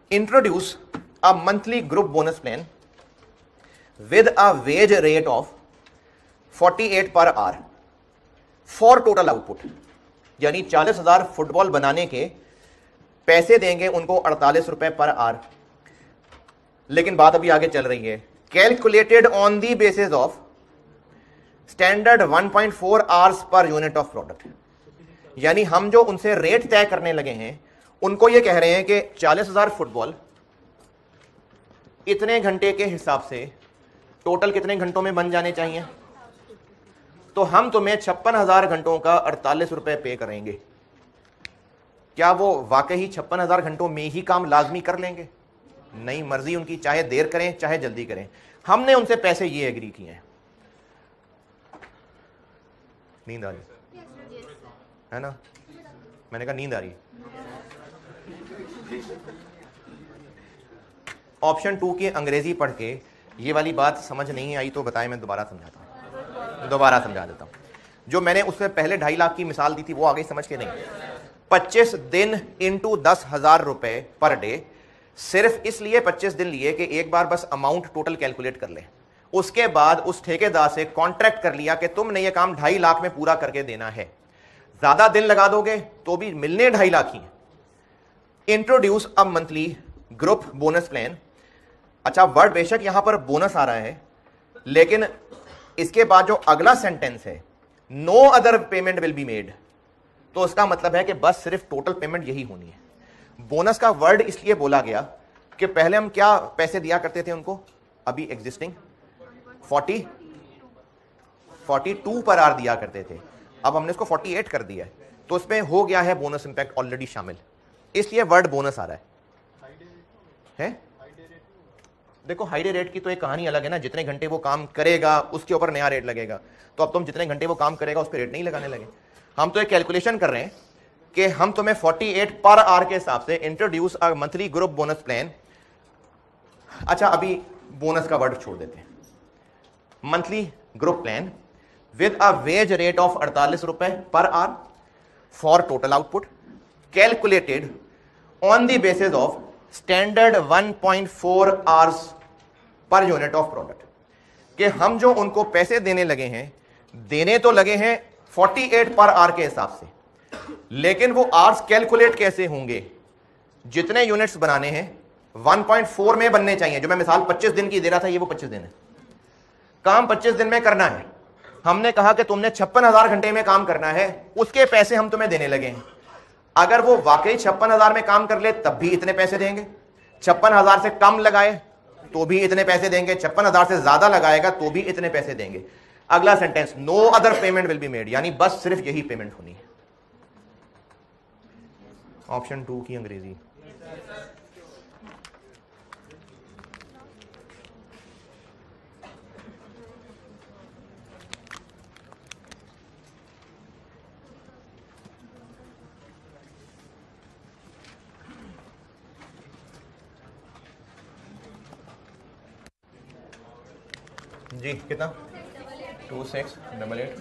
Introduce a monthly group bonus plan with a wage rate of forty eight per hour for total output, यानी चालीस हजार फुटबॉल बनाने के पैसे देंगे उनको अड़तालीस रुपए पर आवर। लेकिन बात अभी आगे चल रही है, calculated on the basis of standard one point four hours per unit of product, यानी हम जो उनसे रेट तय करने लगे हैं उनको ये कह रहे हैं कि चालीस हजार फुटबॉल इतने घंटे के हिसाब से टोटल कितने घंटों में बन जाने चाहिए, तो हम तुम्हें छप्पन हजार घंटों का अड़तालीस रुपए पे करेंगे। क्या वो वाकई छप्पन हजार घंटों में ही काम लाजमी कर लेंगे? नहीं, मर्जी उनकी, चाहे देर करें चाहे जल्दी करें। हमने उनसे पैसे ये एग्री किए हैं। नींद आ रही है ना? मैंने कहा नींद आ रही। ऑप्शन टू की अंग्रेजी पढ़ के ये वाली बात समझ नहीं आई तो बताएं, मैं दोबारा समझाता हूं, दोबारा समझा देता हूं। जो मैंने उससे पहले ढाई लाख की मिसाल दी थी वो आ गई समझ के नहीं? पच्चीस दिन इंटू दस हजार रुपए पर डे, सिर्फ इसलिए पच्चीस दिन लिए कि एक बार बस अमाउंट टोटल कैलकुलेट कर ले। उसके बाद उस ठेकेदार से कॉन्ट्रैक्ट कर लिया कि तुमने ये काम ढाई लाख में पूरा करके देना है। ज्यादा दिन लगा दोगे तो भी मिलने ढाई लाख ही। Introduce a monthly group bonus plan. अच्छा, वर्ड बेशक यहां पर बोनस आ रहा है, लेकिन इसके बाद जो अगला सेंटेंस है, no other payment will be made, तो उसका मतलब है कि बस सिर्फ टोटल पेमेंट यही होनी है। बोनस का वर्ड इसलिए बोला गया कि पहले हम क्या पैसे दिया करते थे उनको, अभी existing forty forty two per hour दिया करते थे, अब हमने इसको फोर्टी एट कर दिया है, तो उसमें हो गया है बोनस इंपैक्ट ऑलरेडी शामिल, इसलिए वर्ड बोनस आ रहा है। है? देखो, हाई डे रेट की तो एक कहानी अलग है ना, जितने घंटे वो काम करेगा उसके ऊपर नया रेट लगेगा। तो अब तुम जितने घंटे वो काम करेगा उस पर रेट नहीं लगाने लगे। हम तो एक कैलकुलेशन कर रहे हैं कि हम तुम्हें अड़तालीस पर आवर के हिसाब से introduce a monthly group bonus plan. अच्छा, अभी बोनस का वर्ड छोड़ देते हैं। Monthly group plan with a wage rate of अड़तालीस रुपए per hour for total output, calculated on the basis of standard one point four hours per unit of product, कि हम जो उनको पैसे देने लगे हैं, देने तो लगे हैं अड़तालीस पर आवर के हिसाब से, लेकिन वो आवर्स कैलकुलेट कैसे होंगे? जितने यूनिट्स बनाने हैं वन पॉइंट फोर में बनने चाहिए। जो मैं मिसाल पच्चीस दिन की दे रहा था, ये वो पच्चीस दिन है, काम पच्चीस दिन में करना है। हमने कहा कि तुमने छप्पन हजार घंटे में काम करना है, उसके पैसे हम तुम्हें देने लगे हैं। अगर वो वाकई छप्पन हजार में काम कर ले तब भी इतने पैसे देंगे, छप्पन हजार से कम लगाए तो भी इतने पैसे देंगे, छप्पन हजार से ज्यादा लगाएगा तो भी इतने पैसे देंगे। अगला sentence, no other payment will be made, यानी बस सिर्फ यही पेमेंट होनी है। ऑप्शन टू की अंग्रेजी। जी कितना? Two six double eight.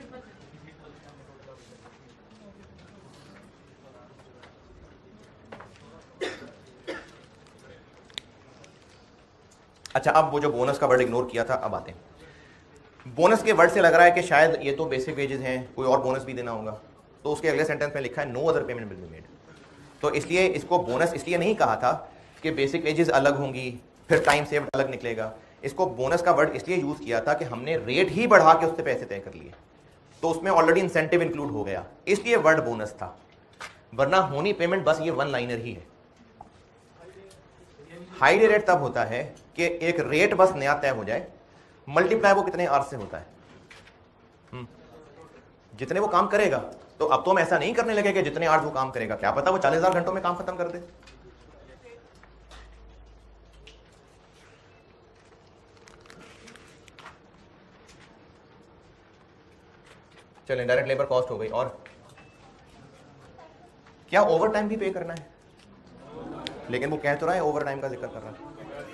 अच्छा, अब वो जो बोनस का वर्ड इग्नोर किया था, अब आते हैं। बोनस के वर्ड से लग रहा है कि शायद ये तो बेसिक वेजेस हैं, कोई और बोनस भी देना होगा, तो उसके अगले सेंटेंस में लिखा है no other payment will be made. तो इसलिए इसको बोनस इसलिए नहीं कहा था कि बेसिक वेजेस अलग होंगी फिर टाइम सेव्ड अलग निकलेगा। इसको बोनस का वर्ड इसलिए यूज किया था कि हमने रेट ही बढ़ा के उससे पैसे तय कर लिए, तो उसमें ऑलरेडी इंसेंटिव इंक्लूड हो गया, इसलिए वर्ड बोनस था, वरना होनी पेमेंट बस ये वन लाइनर ही है। हाई डे रेट तब होता है कि एक रेट बस नया तय हो जाए, मल्टीप्लाई वो कितने आवर्स से होता है, हुँ? जितने वो काम करेगा। तो अब तो हम ऐसा नहीं करने लगे कि जितने आवर्स वो काम करेगा, क्या पता वो चालीस हजार घंटों में काम खत्म कर दे। चलें, डायरेक्ट लेबर कॉस्ट हो गई। और क्या ओवर टाइम भी पे करना है? लेकिन वो कह तो रहा है, ओवर टाइम का जिक्र कर रहा है।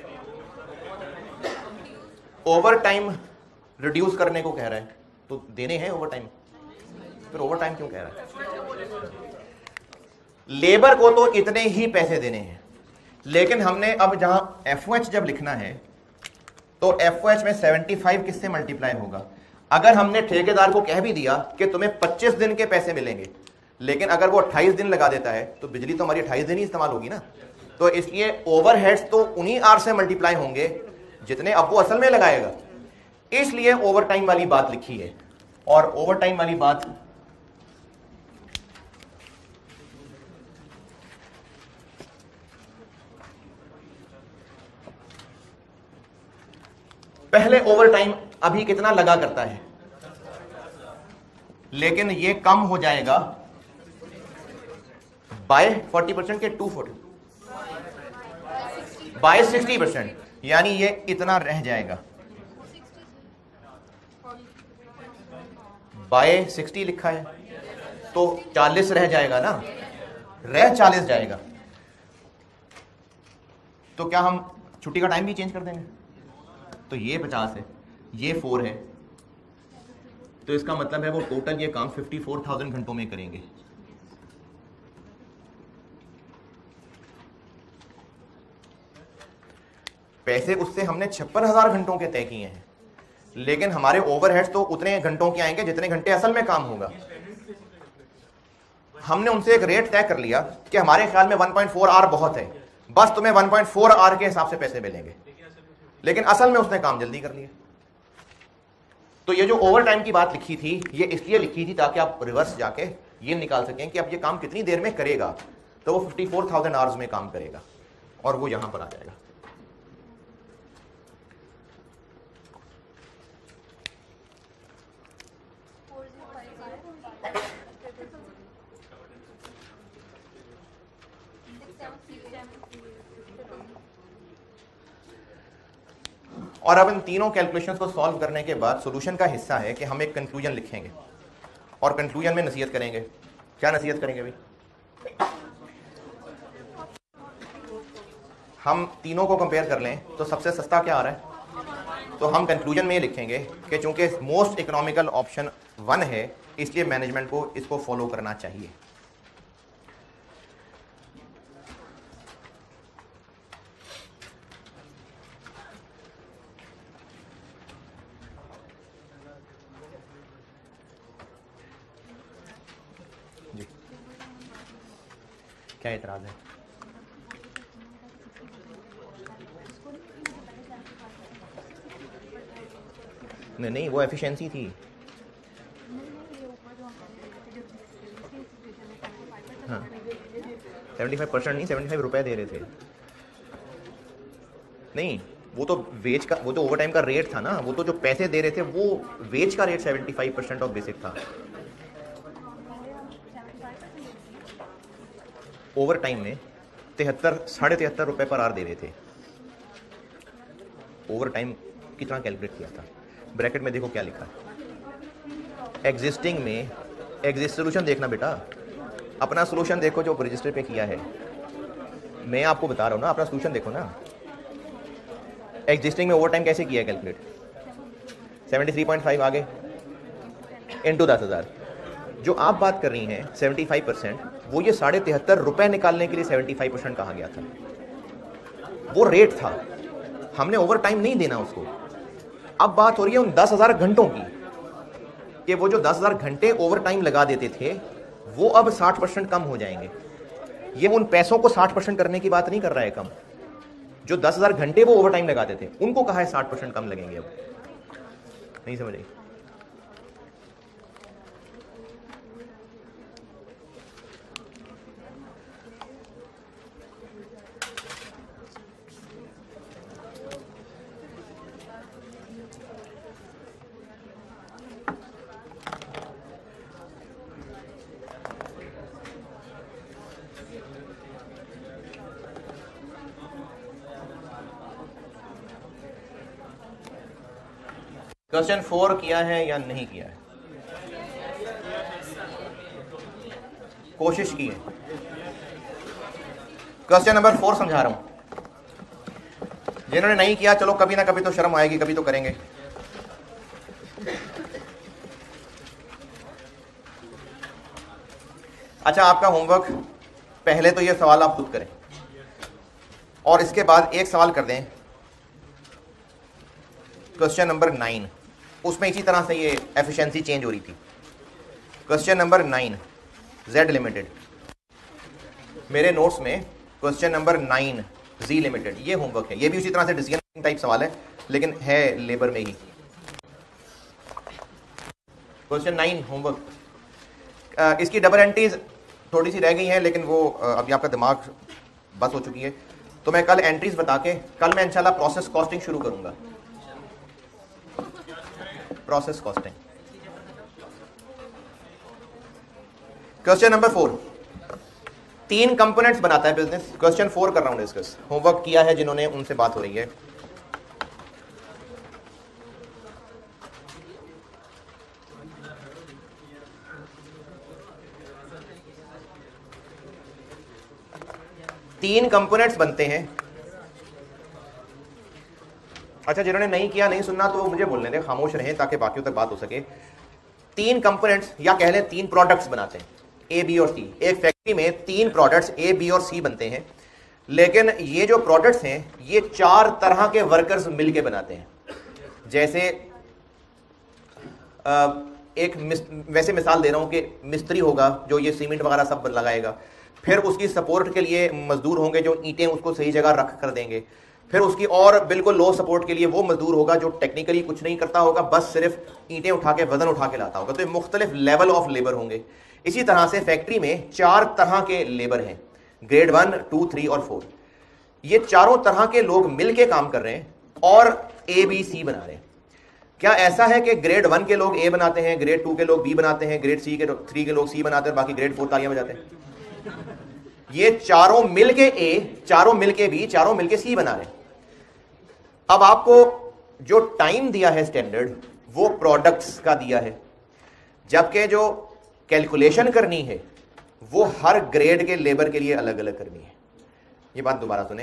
ओवर टाइम रिड्यूस करने को कह रहा है, तो देने हैं ओवर टाइम, फिर ओवर टाइम क्यों कह रहा है? लेबर को तो इतने ही पैसे देने हैं, लेकिन हमने अब जहां एफ ओ एच जब लिखना है तो एफ ओ एच में पचहत्तर किससे मल्टीप्लाई होगा? अगर हमने ठेकेदार को कह भी दिया कि तुम्हें पच्चीस दिन के पैसे मिलेंगे, लेकिन अगर वो अट्ठाईस दिन लगा देता है तो बिजली तो हमारी अट्ठाईस दिन ही इस्तेमाल होगी ना। तो इसलिए ओवरहेड्स तो उन्हीं आर से मल्टीप्लाई होंगे जितने अब वो असल में लगाएगा, इसलिए ओवरटाइम वाली बात लिखी है। और ओवरटाइम वाली बात पहले ओवरटाइम अभी कितना लगा करता है, लेकिन ये कम हो जाएगा बाय फोर्टी परसेंट के to forty by sixty percent, यानी ये इतना रह जाएगा। बाय सिक्सटी लिखा है तो चालीस रह जाएगा ना, रह चालीस जाएगा। तो क्या हम छुट्टी का टाइम भी चेंज कर देंगे? तो ये पचास है, ये फोर है, तो इसका मतलब है वो टोटल ये काम फिफ्टी फोर थाउजेंड घंटों में करेंगे। पैसे उससे हमने छप्पन हजार घंटों के तय किए हैं, लेकिन हमारे ओवरहेड्स तो उतने घंटों के आएंगे जितने घंटे असल में काम होगा। हमने उनसे एक रेट तय कर लिया कि हमारे ख्याल में वन पॉइंट फोर आर बहुत है, बस तुम्हें वन पॉइंट फोर आर के हिसाब से पैसे मिलेंगे, लेकिन असल में उसने काम जल्दी कर लिया। तो ये जो ओवर टाइम की बात लिखी थी, ये इसलिए लिखी थी ताकि आप रिवर्स जाके ये निकाल सकें कि अब ये काम कितनी देर में करेगा। तो वो फिफ्टी फोर थाउजेंड आवर्स में काम करेगा और वो यहां पर आ जाएगा। और अब इन तीनों कैलकुलेशंस को सॉल्व करने के बाद सॉल्यूशन का हिस्सा है कि हम एक कंक्लूजन लिखेंगे और कंक्लूजन में नसीहत करेंगे। क्या नसीहत करेंगे भाई? हम तीनों को कंपेयर कर लें तो सबसे सस्ता क्या आ रहा है, तो हम कंक्लूजन में ये लिखेंगे कि चूंकि मोस्ट इकोनॉमिकल ऑप्शन वन है, इसलिए मैनेजमेंट को इसको फॉलो करना चाहिए। क्या एतराज है? नहीं नहीं, वो एफिशिएंसी थी। हाँ, सेवेंटी फाइव परसेंट नहीं, सेवेंटी फाइव रुपए दे रहे थे। नहीं, वो तो वेज का, वो तो ओवर टाइम का रेट था ना, वो तो जो पैसे दे रहे थे वो वेज का rate seventy five percent of basic था। ओवर टाइम में तिहत्तर साढ़े तिहत्तर रुपए पर आर दे रहे थे। ओवर टाइम कितना कैलकुलेट किया था? ब्रैकेट में देखो क्या लिखा है, एग्जिस्टिंग में। एग्जिस्ट सोल्यूशन देखना बेटा, अपना सोल्यूशन देखो जो रजिस्टर पे किया है। मैं आपको बता रहा हूँ ना, अपना सोल्यूशन देखो ना। एग्जिस्टिंग में ओवर टाइम कैसे किया है calculate? Seventy three point five आगे इंटू दस हजार। जो आप बात कर रही हैं सेवेंटी फाइव परसेंट, वो ये साढ़े तिहत्तर रुपए निकालने के लिए सेवेंटी फाइव परसेंट कहा गया था। वो रेट था, हमने ओवर टाइम नहीं देना उसको। अब बात हो रही है उन दस हजार घंटों की, कि वो जो दस हजार घंटे ओवर टाइम लगा देते थे वो अब साठ परसेंट कम हो जाएंगे। ये उन पैसों को साठ परसेंट करने की बात नहीं कर रहा है कम। जो दस हजार घंटे वो ओवर टाइम लगाते थे उनको कहा है साठ परसेंट कम लगेंगे। अब नहीं समझ आई? क्वेश्चन फोर किया है या नहीं किया है? कोशिश की है। क्वेश्चन नंबर फोर समझा रहा हूं। जिन्होंने नहीं किया, चलो कभी ना कभी तो शर्म आएगी, कभी तो करेंगे। अच्छा, आपका होमवर्क, पहले तो ये सवाल आप खुद करें और इसके बाद एक सवाल कर दें, क्वेश्चन नंबर नाइन, उसमें इसी तरह से ये एफिशिएंसी चेंज हो रही थी। Question number nine, Z limited, मेरे नोट्स में question number nine G limited, ये होमवर्क है। ये भी उसी तरह से डिसीजन टाइप सवाल है लेकिन है लेबर में ही। क्वेश्चन नाइन होमवर्क, इसकी डबल एंट्रीज थोड़ी सी रह गई हैं लेकिन वो अभी आपका दिमाग बस हो चुकी है, तो मैं कल एंट्रीज बता के कल मैं इंशाल्लाह प्रोसेस कॉस्टिंग शुरू करूंगा। Process costing. Question number four, तीन कंपोनेंट्स बनाता है बिजनेस। क्वेश्चन फोर कर रहा हूं डिस्कस, होमवर्क किया है जिन्होंने उनसे बात हो रही है। तीन कंपोनेंट्स बनते हैं। अच्छा, जिन्होंने नहीं किया, नहीं सुनना तो मुझे बोलने दें, खामोश रहें ताकि बाकियों तक बात हो सके। तीन कंपोनेंट्स या कह लें तीन प्रोडक्ट्स बनाते हैं, ए बी और सी। एक फैक्ट्री में तीन प्रोडक्ट्स ए बी और सी बनते हैं, लेकिन ये जो प्रोडक्ट्स हैं ये चार तरह के वर्कर्स मिलके बनाते हैं। जैसे एक मिस, वैसे मिसाल दे रहा हूं कि मिस्त्री होगा जो ये सीमेंट वगैरह सब लगाएगा, फिर उसकी सपोर्ट के लिए मजदूर होंगे जो ईंटें उसको सही जगह रख कर देंगे, फिर उसकी और बिल्कुल लो सपोर्ट के लिए वो मजदूर होगा जो टेक्निकली कुछ नहीं करता होगा, बस सिर्फ ईंटें उठा के वजन उठा के लाता होगा। तो ये मुख्तलिफ लेवल ऑफ लेबर होंगे। इसी तरह से फैक्ट्री में चार तरह के लेबर हैं, ग्रेड वन, टू, थ्री और फोर। ये चारों तरह के लोग मिलके काम कर रहे हैं और ए बी सी बना रहे हैं। क्या ऐसा है कि ग्रेड वन के लोग ए बनाते हैं, ग्रेड टू के लोग बी बनाते हैं, ग्रेड सी के थ्री के लोग सी बनाते हैं, बाकी ग्रेड फोर तालियां बजाते हैं? ये चारों मिलके ए, चारों मिलके बी, चारों मिलके सी बना रहे हैं। अब आपको जो टाइम दिया है स्टैंडर्ड, वो प्रोडक्ट्स का दिया है, जबकि जो कैलकुलेशन करनी है वो हर ग्रेड के लेबर के लिए अलग अलग करनी है। ये बात दोबारा सुने,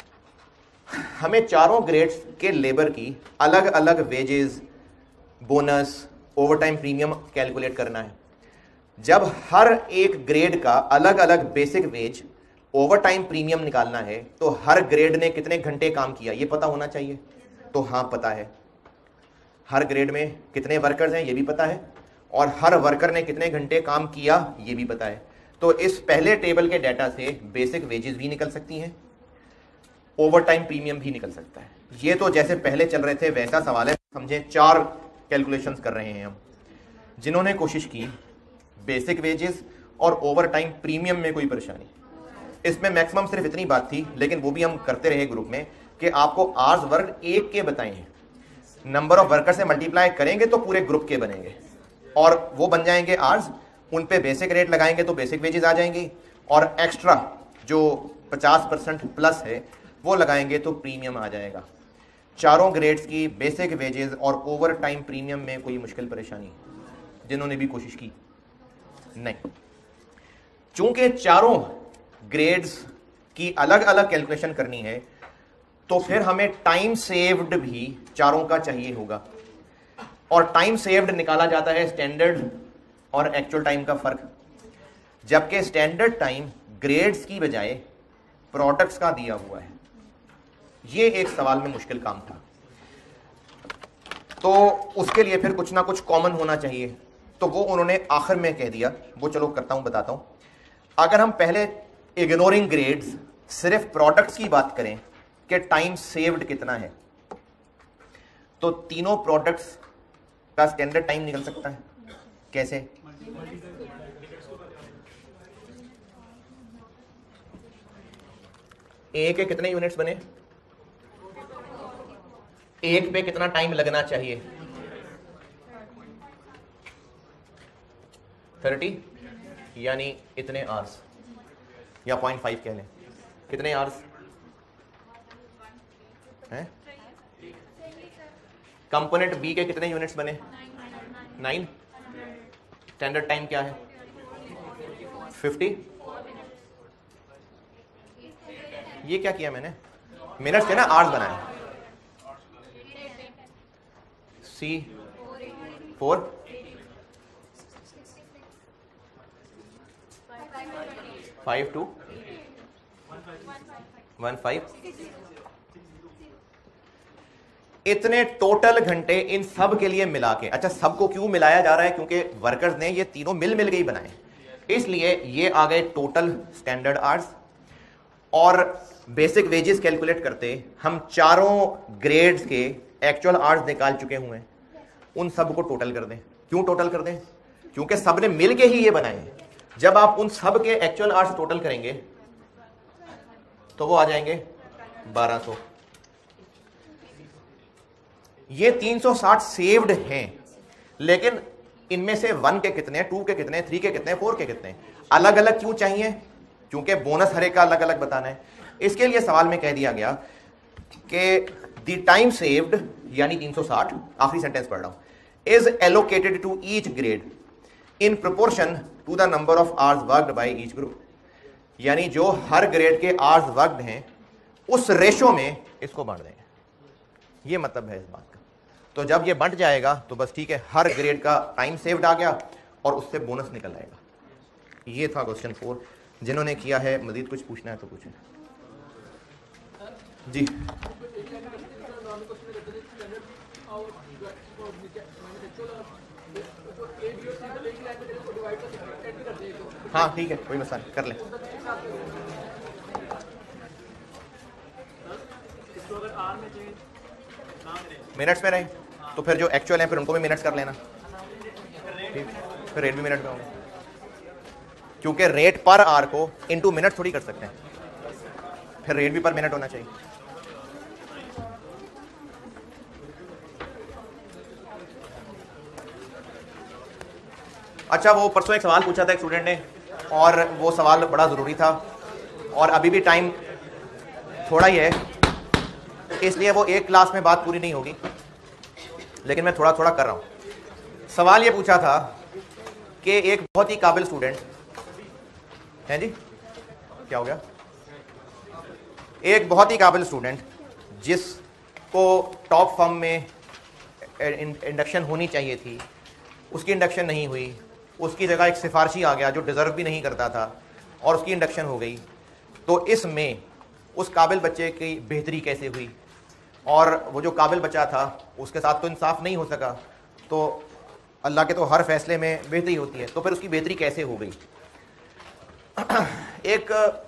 हमें चारों ग्रेड्स के लेबर की अलग अलग wages, bonus, overtime premium calculate करना है। जब हर एक ग्रेड का अलग अलग बेसिक वेज, ओवरटाइम प्रीमियम निकालना है, तो हर ग्रेड ने कितने घंटे काम किया ये पता होना चाहिए। तो हाँ, पता है। हर ग्रेड में कितने वर्कर्स हैं ये भी पता है, और हर वर्कर ने कितने घंटे काम किया ये भी पता है। तो इस पहले टेबल के डाटा से बेसिक वेजेस भी निकल सकती हैं, ओवरटाइम प्रीमियम भी निकल सकता है। ये तो जैसे पहले चल रहे थे वैसा सवाल है, समझे। चार कैलकुलेशंस कर रहे हैं हम। जिन्होंने कोशिश की बेसिक वेजेस और ओवरटाइम प्रीमियम में कोई परेशानी, इसमें मैक्सिमम सिर्फ इतनी बात थी, लेकिन वो भी हम करते रहे ग्रुप में कि आपको आवर्स वर्क एक के बताए हैं, नंबर ऑफ वर्कर से मल्टीप्लाई करेंगे तो पूरे ग्रुप के बनेंगे और वो बन जाएंगे आवर्स। उन पे बेसिक रेट लगाएंगे तो बेसिक वेजेस आ जाएंगी, और एक्स्ट्रा जो पचास परसेंट प्लस है वो लगाएंगे तो प्रीमियम आ जाएगा। चारों ग्रेड्स की बेसिक वेजेस और ओवर टाइम प्रीमियम में कोई मुश्किल परेशानी जिन्होंने भी कोशिश की नहीं। चूंकि चारों ग्रेड्स की अलग अलग कैलकुलेशन करनी है, तो फिर हमें टाइम सेव्ड भी चारों का चाहिए होगा, और टाइम सेव्ड निकाला जाता है स्टैंडर्ड और एक्चुअल टाइम का फर्क। जबकि स्टैंडर्ड टाइम ग्रेड्स की बजाय प्रोडक्ट्स का दिया हुआ है। ये एक सवाल में मुश्किल काम था, तो उसके लिए फिर कुछ ना कुछ कॉमन होना चाहिए, तो वो उन्होंने आखिर में कह दिया। वो चलो करता हूं, बताता हूं। अगर हम पहले इग्नोरिंग ग्रेड्स सिर्फ प्रोडक्ट्स की बात करें कि टाइम सेव्ड कितना है, तो तीनों प्रोडक्ट्स का स्टैंडर्ड टाइम निकल सकता है। कैसे? ए के कितने यूनिट्स बने, एक पे कितना टाइम लगना चाहिए, थर्टी, यानी इतने आवर्स, या पॉइंट फाइव कह लें। कितने आवर्स हैं? कंपोनेंट बी के कितने यूनिट्स बने? नाइन। स्टैंडर्ड टाइम क्या है? फिफ्टी। ये क्या किया मैंने? मिनट्स थे ना, आवर्स बनाए। C four, five two one five इतने टोटल घंटे इन सब के लिए मिला के। अच्छा, सबको क्यों मिलाया जा रहा है? क्योंकि वर्कर्स ने ये तीनों मिल मिल के ही बनाए, इसलिए ये आ गए टोटल स्टैंडर्ड आवर्स। और बेसिक वेजेस कैलकुलेट करते हम चारों ग्रेड्स के एक्चुअल आवर्स निकाल चुके हुए हैं, उन सब को टोटल कर दें। क्यों टोटल कर दें? क्योंकि सब ने मिल के ही ये बनाए हैं। जब आप उन सब के एक्चुअल आवर्स टोटल करेंगे तो वो आ जाएंगे बारह सौ। ये तीन सौ साठ सेव्ड हैं, लेकिन इनमें से वन के कितने, टू के कितने, थ्री के कितने, फोर के कितने, अलग अलग क्यों चाहिए? क्योंकि बोनस हर एक का अलग अलग बताना है। इसके लिए सवाल में कह दिया गया कि द टाइम सेव्ड यानी तीन सौ साठ, आखिरी सेंटेंस पढ़ रहा हूं, is allocated to each grade in proportion to the number of hours worked by each group. यानी जो हर ग्रेड के आवर्स वर्कड हैं उस रेशो में इसको बांट देंगे। ये मतलब है इस बात का। तो जब ये बंट जाएगा तो बस ठीक है, हर ग्रेड का टाइम सेव्ड आ गया और उससे बोनस निकल आएगा। ये था क्वेश्चन फोर। जिन्होंने किया है मजीद कुछ पूछना है तो पूछें जी। हाँ ठीक है, कोई मसला नहीं, कर लें। मिनट्स में रहे तो फिर जो एक्चुअल है फिर उनको भी मिनट्स कर लेना, ठीक, फिर रेट भी मिनट में होगा, क्योंकि रेट पर आवर को इनटू मिनट थोड़ी कर सकते हैं, फिर रेट भी पर मिनट होना चाहिए। अच्छा, वो परसों एक सवाल पूछा था एक स्टूडेंट ने, और वो सवाल बड़ा ज़रूरी था और अभी भी टाइम थोड़ा ही है, इसलिए वो एक क्लास में बात पूरी नहीं होगी, लेकिन मैं थोड़ा थोड़ा कर रहा हूँ। सवाल ये पूछा था कि एक बहुत ही काबिल स्टूडेंट हैं जी, क्या हो गया, एक बहुत ही काबिल स्टूडेंट जिसको टॉप फर्म में इंडक्शन होनी चाहिए थी, उसकी इंडक्शन नहीं हुई, उसकी जगह एक सिफारशी आ गया जो डिज़र्व भी नहीं करता था और उसकी इंडक्शन हो गई। तो इसमें उस काबिल बच्चे की बेहतरी कैसे हुई? और वो जो काबिल बच्चा था उसके साथ तो इंसाफ नहीं हो सका, तो अल्लाह के तो हर फैसले में बेहतरी होती है, तो फिर उसकी बेहतरी कैसे हो गई? एक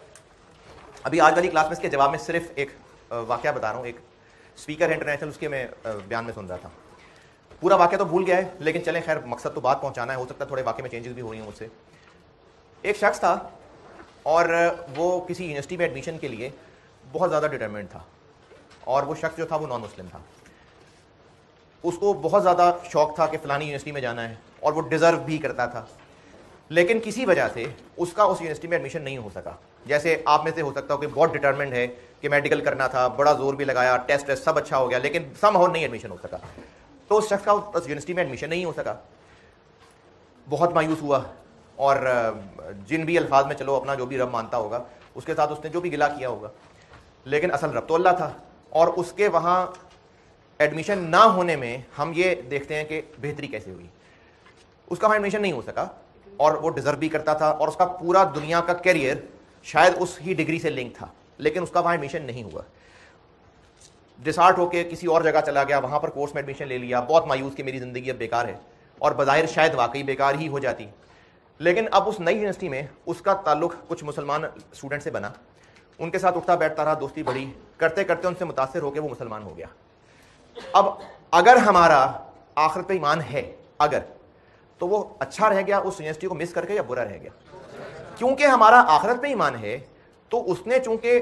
अभी आज वाली क्लास में इसके जवाब में सिर्फ एक वाक़या बता रहा हूँ। एक स्पीकर है इंटरनेशनल, उसके मैं बयान में सुन रहा था, पूरा वाक़या तो भूल गया है, लेकिन चलें खैर, मकसद तो बात पहुँचाना है, हो सकता है थोड़े वाक़े में चेंजेस भी हो रही हैं मुझसे। एक शख्स था और वो किसी यूनिवर्सिटी में एडमिशन के लिए बहुत ज़्यादा डिटरमिनेंट था, और वो शख्स जो था वो नॉन मुस्लिम था। उसको बहुत ज़्यादा शौक़ था कि फ़लानी यूनिवर्सिटी में जाना है, और वो डिज़र्व भी करता था, लेकिन किसी वजह से उसका उस यूनिवर्सिटी में एडमिशन नहीं हो सका। जैसे आप में से हो सकता हो कि बहुत डिटरमिनेंट है कि मेडिकल करना था, बड़ा जोर भी लगाया, टेस्ट टेस्ट सब अच्छा हो गया, लेकिन समहाउ नहीं एडमिशन हो सका। तो उस शख्स का उस यूनिवर्सिटी में एडमिशन नहीं हो सका, बहुत मायूस हुआ, और जिन भी अल्फाज में चलो अपना जो भी रब मानता होगा उसके साथ उसने जो भी गिला किया होगा, लेकिन असल रब तो अल्लाह था। और उसके वहाँ एडमिशन ना होने में हम ये देखते हैं कि बेहतरी कैसे हुई। उसका वहाँ एडमिशन नहीं हो सका और वो डिज़र्व भी करता था, और उसका पूरा दुनिया का कैरियर शायद उस ही डिग्री से लिंक था, लेकिन उसका वहाँ एडमिशन नहीं हुआ। डिसार्ट होकर किसी और जगह चला गया, वहाँ पर कोर्स में एडमिशन ले लिया, बहुत मायूस कि मेरी ज़िंदगी अब बेकार है, और बज़ाहिर शायद वाकई बेकार ही हो जाती। लेकिन अब उस नई यूनिवर्सिटी में उसका ताल्लुक़ कुछ मुसलमान स्टूडेंट से बना, उनके साथ उठता बैठता रहा, दोस्ती बढ़ी, करते करते उनसे मुतासिर होकर वो मुसलमान हो गया। अब अगर हमारा आखिरत पे ईमान है अगर, तो वो अच्छा रह गया उस यूनिवर्सिटी को मिस करके, या बुरा रह गया? क्योंकि हमारा आखिरत पे ईमान है तो उसने चूंकि,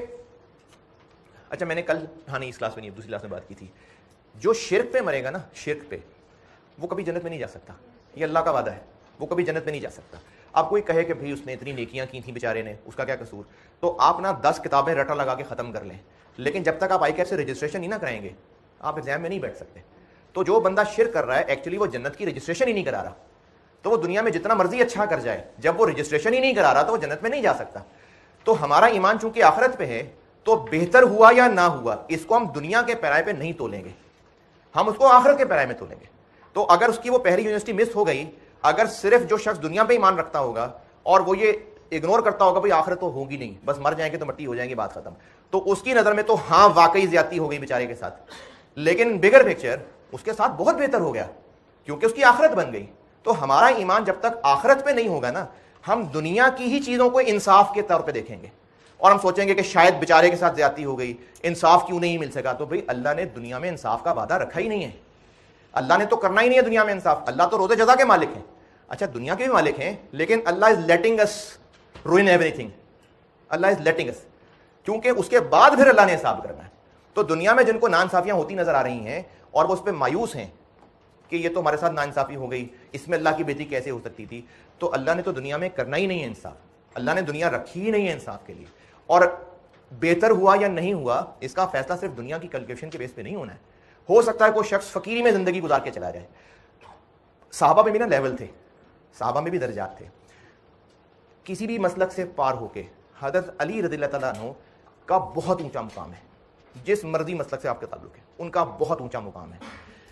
अच्छा मैंने कल, हाँ नहीं इस क्लास में नहीं, दूसरी क्लास में बात की थी, जो शिर्क पे मरेगा ना, शिर्क पे, वो कभी जन्नत में नहीं जा सकता, ये अल्लाह का वादा है, वो कभी जन्नत में नहीं जा सकता। आप कोई कहे कि भाई उसने इतनी नेकियां की थी बेचारे ने, उसका क्या कसूर, तो आप ना दस किताबें रटा लगा के ख़त्म कर लें, लेकिन जब तक आप आई कैफ से रजिस्ट्रेशन नहीं ना कराएंगे आप एग्जाम में नहीं बैठ सकते। तो जो बंदा शिर्क कर रहा है एक्चुअली वो जन्नत की रजिस्ट्रेशन ही नहीं करा रहा, तो वो दुनिया में जितना मर्जी अच्छा कर जाए, जब वो रजिस्ट्रेशन ही नहीं करा रहा तो वो जन्नत में नहीं जा सकता। तो हमारा ईमान चूंकि आखिरत पे है, तो बेहतर हुआ या ना हुआ इसको हम दुनिया के पैराए पे नहीं तोलेंगे, हम उसको आखिरत के पैराए में तोलेंगे। तो अगर उसकी वो पहली यूनिवर्सिटी मिस हो गई, अगर सिर्फ जो शख्स दुनिया पे ईमान रखता होगा और वो ये इग्नोर करता होगा भाई आखिरत तो होगी नहीं, बस मर जाएंगे तो मट्टी हो जाएंगे, बात खत्म, तो उसकी नज़र में तो हाँ वाकई ज्यादती हो गई बेचारे के साथ। लेकिन बिगर पिक्चर उसके साथ बहुत बेहतर हो गया क्योंकि उसकी आखिरत बन गई। तो हमारा ईमान जब तक आखिरत पे नहीं होगा ना, हम दुनिया की ही चीज़ों को इंसाफ के तौर पे देखेंगे और हम सोचेंगे कि शायद बेचारे के साथ ज्यादती हो गई, इंसाफ क्यों नहीं मिल सका। तो भाई अल्लाह ने दुनिया में इंसाफ का वादा रखा ही नहीं है, अल्लाह ने तो करना ही नहीं है दुनिया में इंसाफ। अल्लाह तो रोज़े जज़ा के मालिक हैं, अच्छा दुनिया के भी मालिक हैं, लेकिन Allah is letting us ruin everything, Allah is letting us, क्योंकि उसके बाद फिर अल्लाह ने हिसाब करना है। तो दुनिया में जिनको नाइंसाफियां होती नजर आ रही हैं और वो उस पर मायूस हैं कि ये तो हमारे साथ नाइंसाफी हो गई, इसमें अल्लाह की बेटी कैसे हो सकती थी, तो अल्लाह ने तो दुनिया में करना ही नहीं है इंसाफ, अल्लाह ने दुनिया रखी ही नहीं है इंसाफ के लिए। और बेहतर हुआ या नहीं हुआ इसका फैसला सिर्फ दुनिया की कैलकुलेशन के बेस पे नहीं होना है। हो सकता है कोई शख्स फकीरी में जिंदगी गुजार के चला जाए। साहबा में भी ना लेवल थे, साहबा में भी दर्जात थे, किसी भी मसलक से पार होके हज़रत अली रज़ियल्लाहु तआला अन्हु का बहुत ऊंचा मुकाम है, जिस मर्जी मसलक से आपके ताल्लुक है उनका बहुत ऊंचा मुकाम है।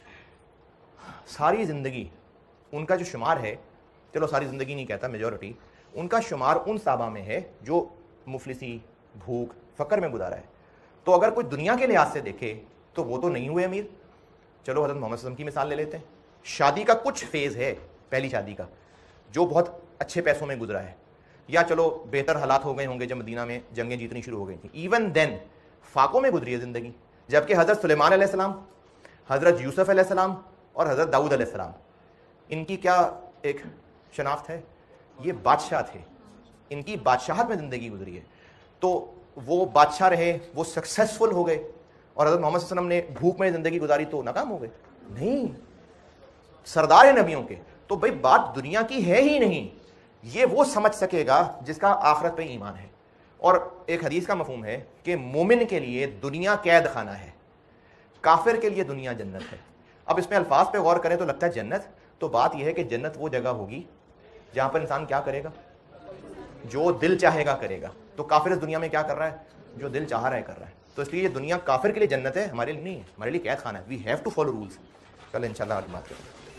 सारी ज़िंदगी उनका जो शुमार है, चलो सारी ज़िंदगी नहीं कहता, मेजॉरिटी उनका शुमार उन साहबा में है जो मुफलिसी, भूख, फ़क्र में गुजारा है। तो अगर कोई दुनिया के लिहाज से देखे तो वो तो नहीं हुए अमीर। चलो हज़रत मोहम्मद सल्लल्लाहु अलैहि वसल्लम की मिसाल ले लेते हैं, शादी का कुछ फेज़ है पहली शादी का जो बहुत अच्छे पैसों में गुजरा है, या चलो बेहतर हालात हो गए होंगे जब मदीना में जंगें जीतनी शुरू हो गई थी, इवन देन फाकों में गुजरी है ज़िंदगी। जबकि हज़रत सुलेमान अलैहिस्सलाम, हज़रत यूसुफ अलैहिस्सलाम और हज़रत दाऊद अलैहिस्सलाम, इनकी क्या एक शनाख्त है, ये बादशाह थे, इनकी बादशाहत में ज़िंदगी गुजरी है। तो वो बादशाह रहे, वो सक्सेसफुल हो गए, और हज़रत मोहम्मद सल्लल्लाहु अलैहि वसल्लम ने भूख में ज़िंदगी गुजारी तो नाकाम हो गए? नहीं, सरदार है नबियों के। तो भाई बात दुनिया की है ही नहीं, ये वो समझ सकेगा जिसका आखिरत पे ईमान है। और एक हदीस का मफहूम है कि मोमिन के लिए दुनिया कैद खाना है, काफिर के लिए दुनिया जन्नत है। अब इसमें अल्फाज पे गौर करें तो लगता है जन्नत, तो बात यह है कि जन्नत वो जगह होगी जहां पर इंसान क्या करेगा, जो दिल चाहेगा करेगा। तो काफिर इस दुनिया में क्या कर रहा है, जो दिल चाह रहा है कर रहा है। तो इसलिए ये दुनिया काफिर के लिए जन्नत है, हमारे लिए नहीं है, हमारे लिए कैद खाना है। We have to follow rules. कल इंशाल्लाह बात करेंगे।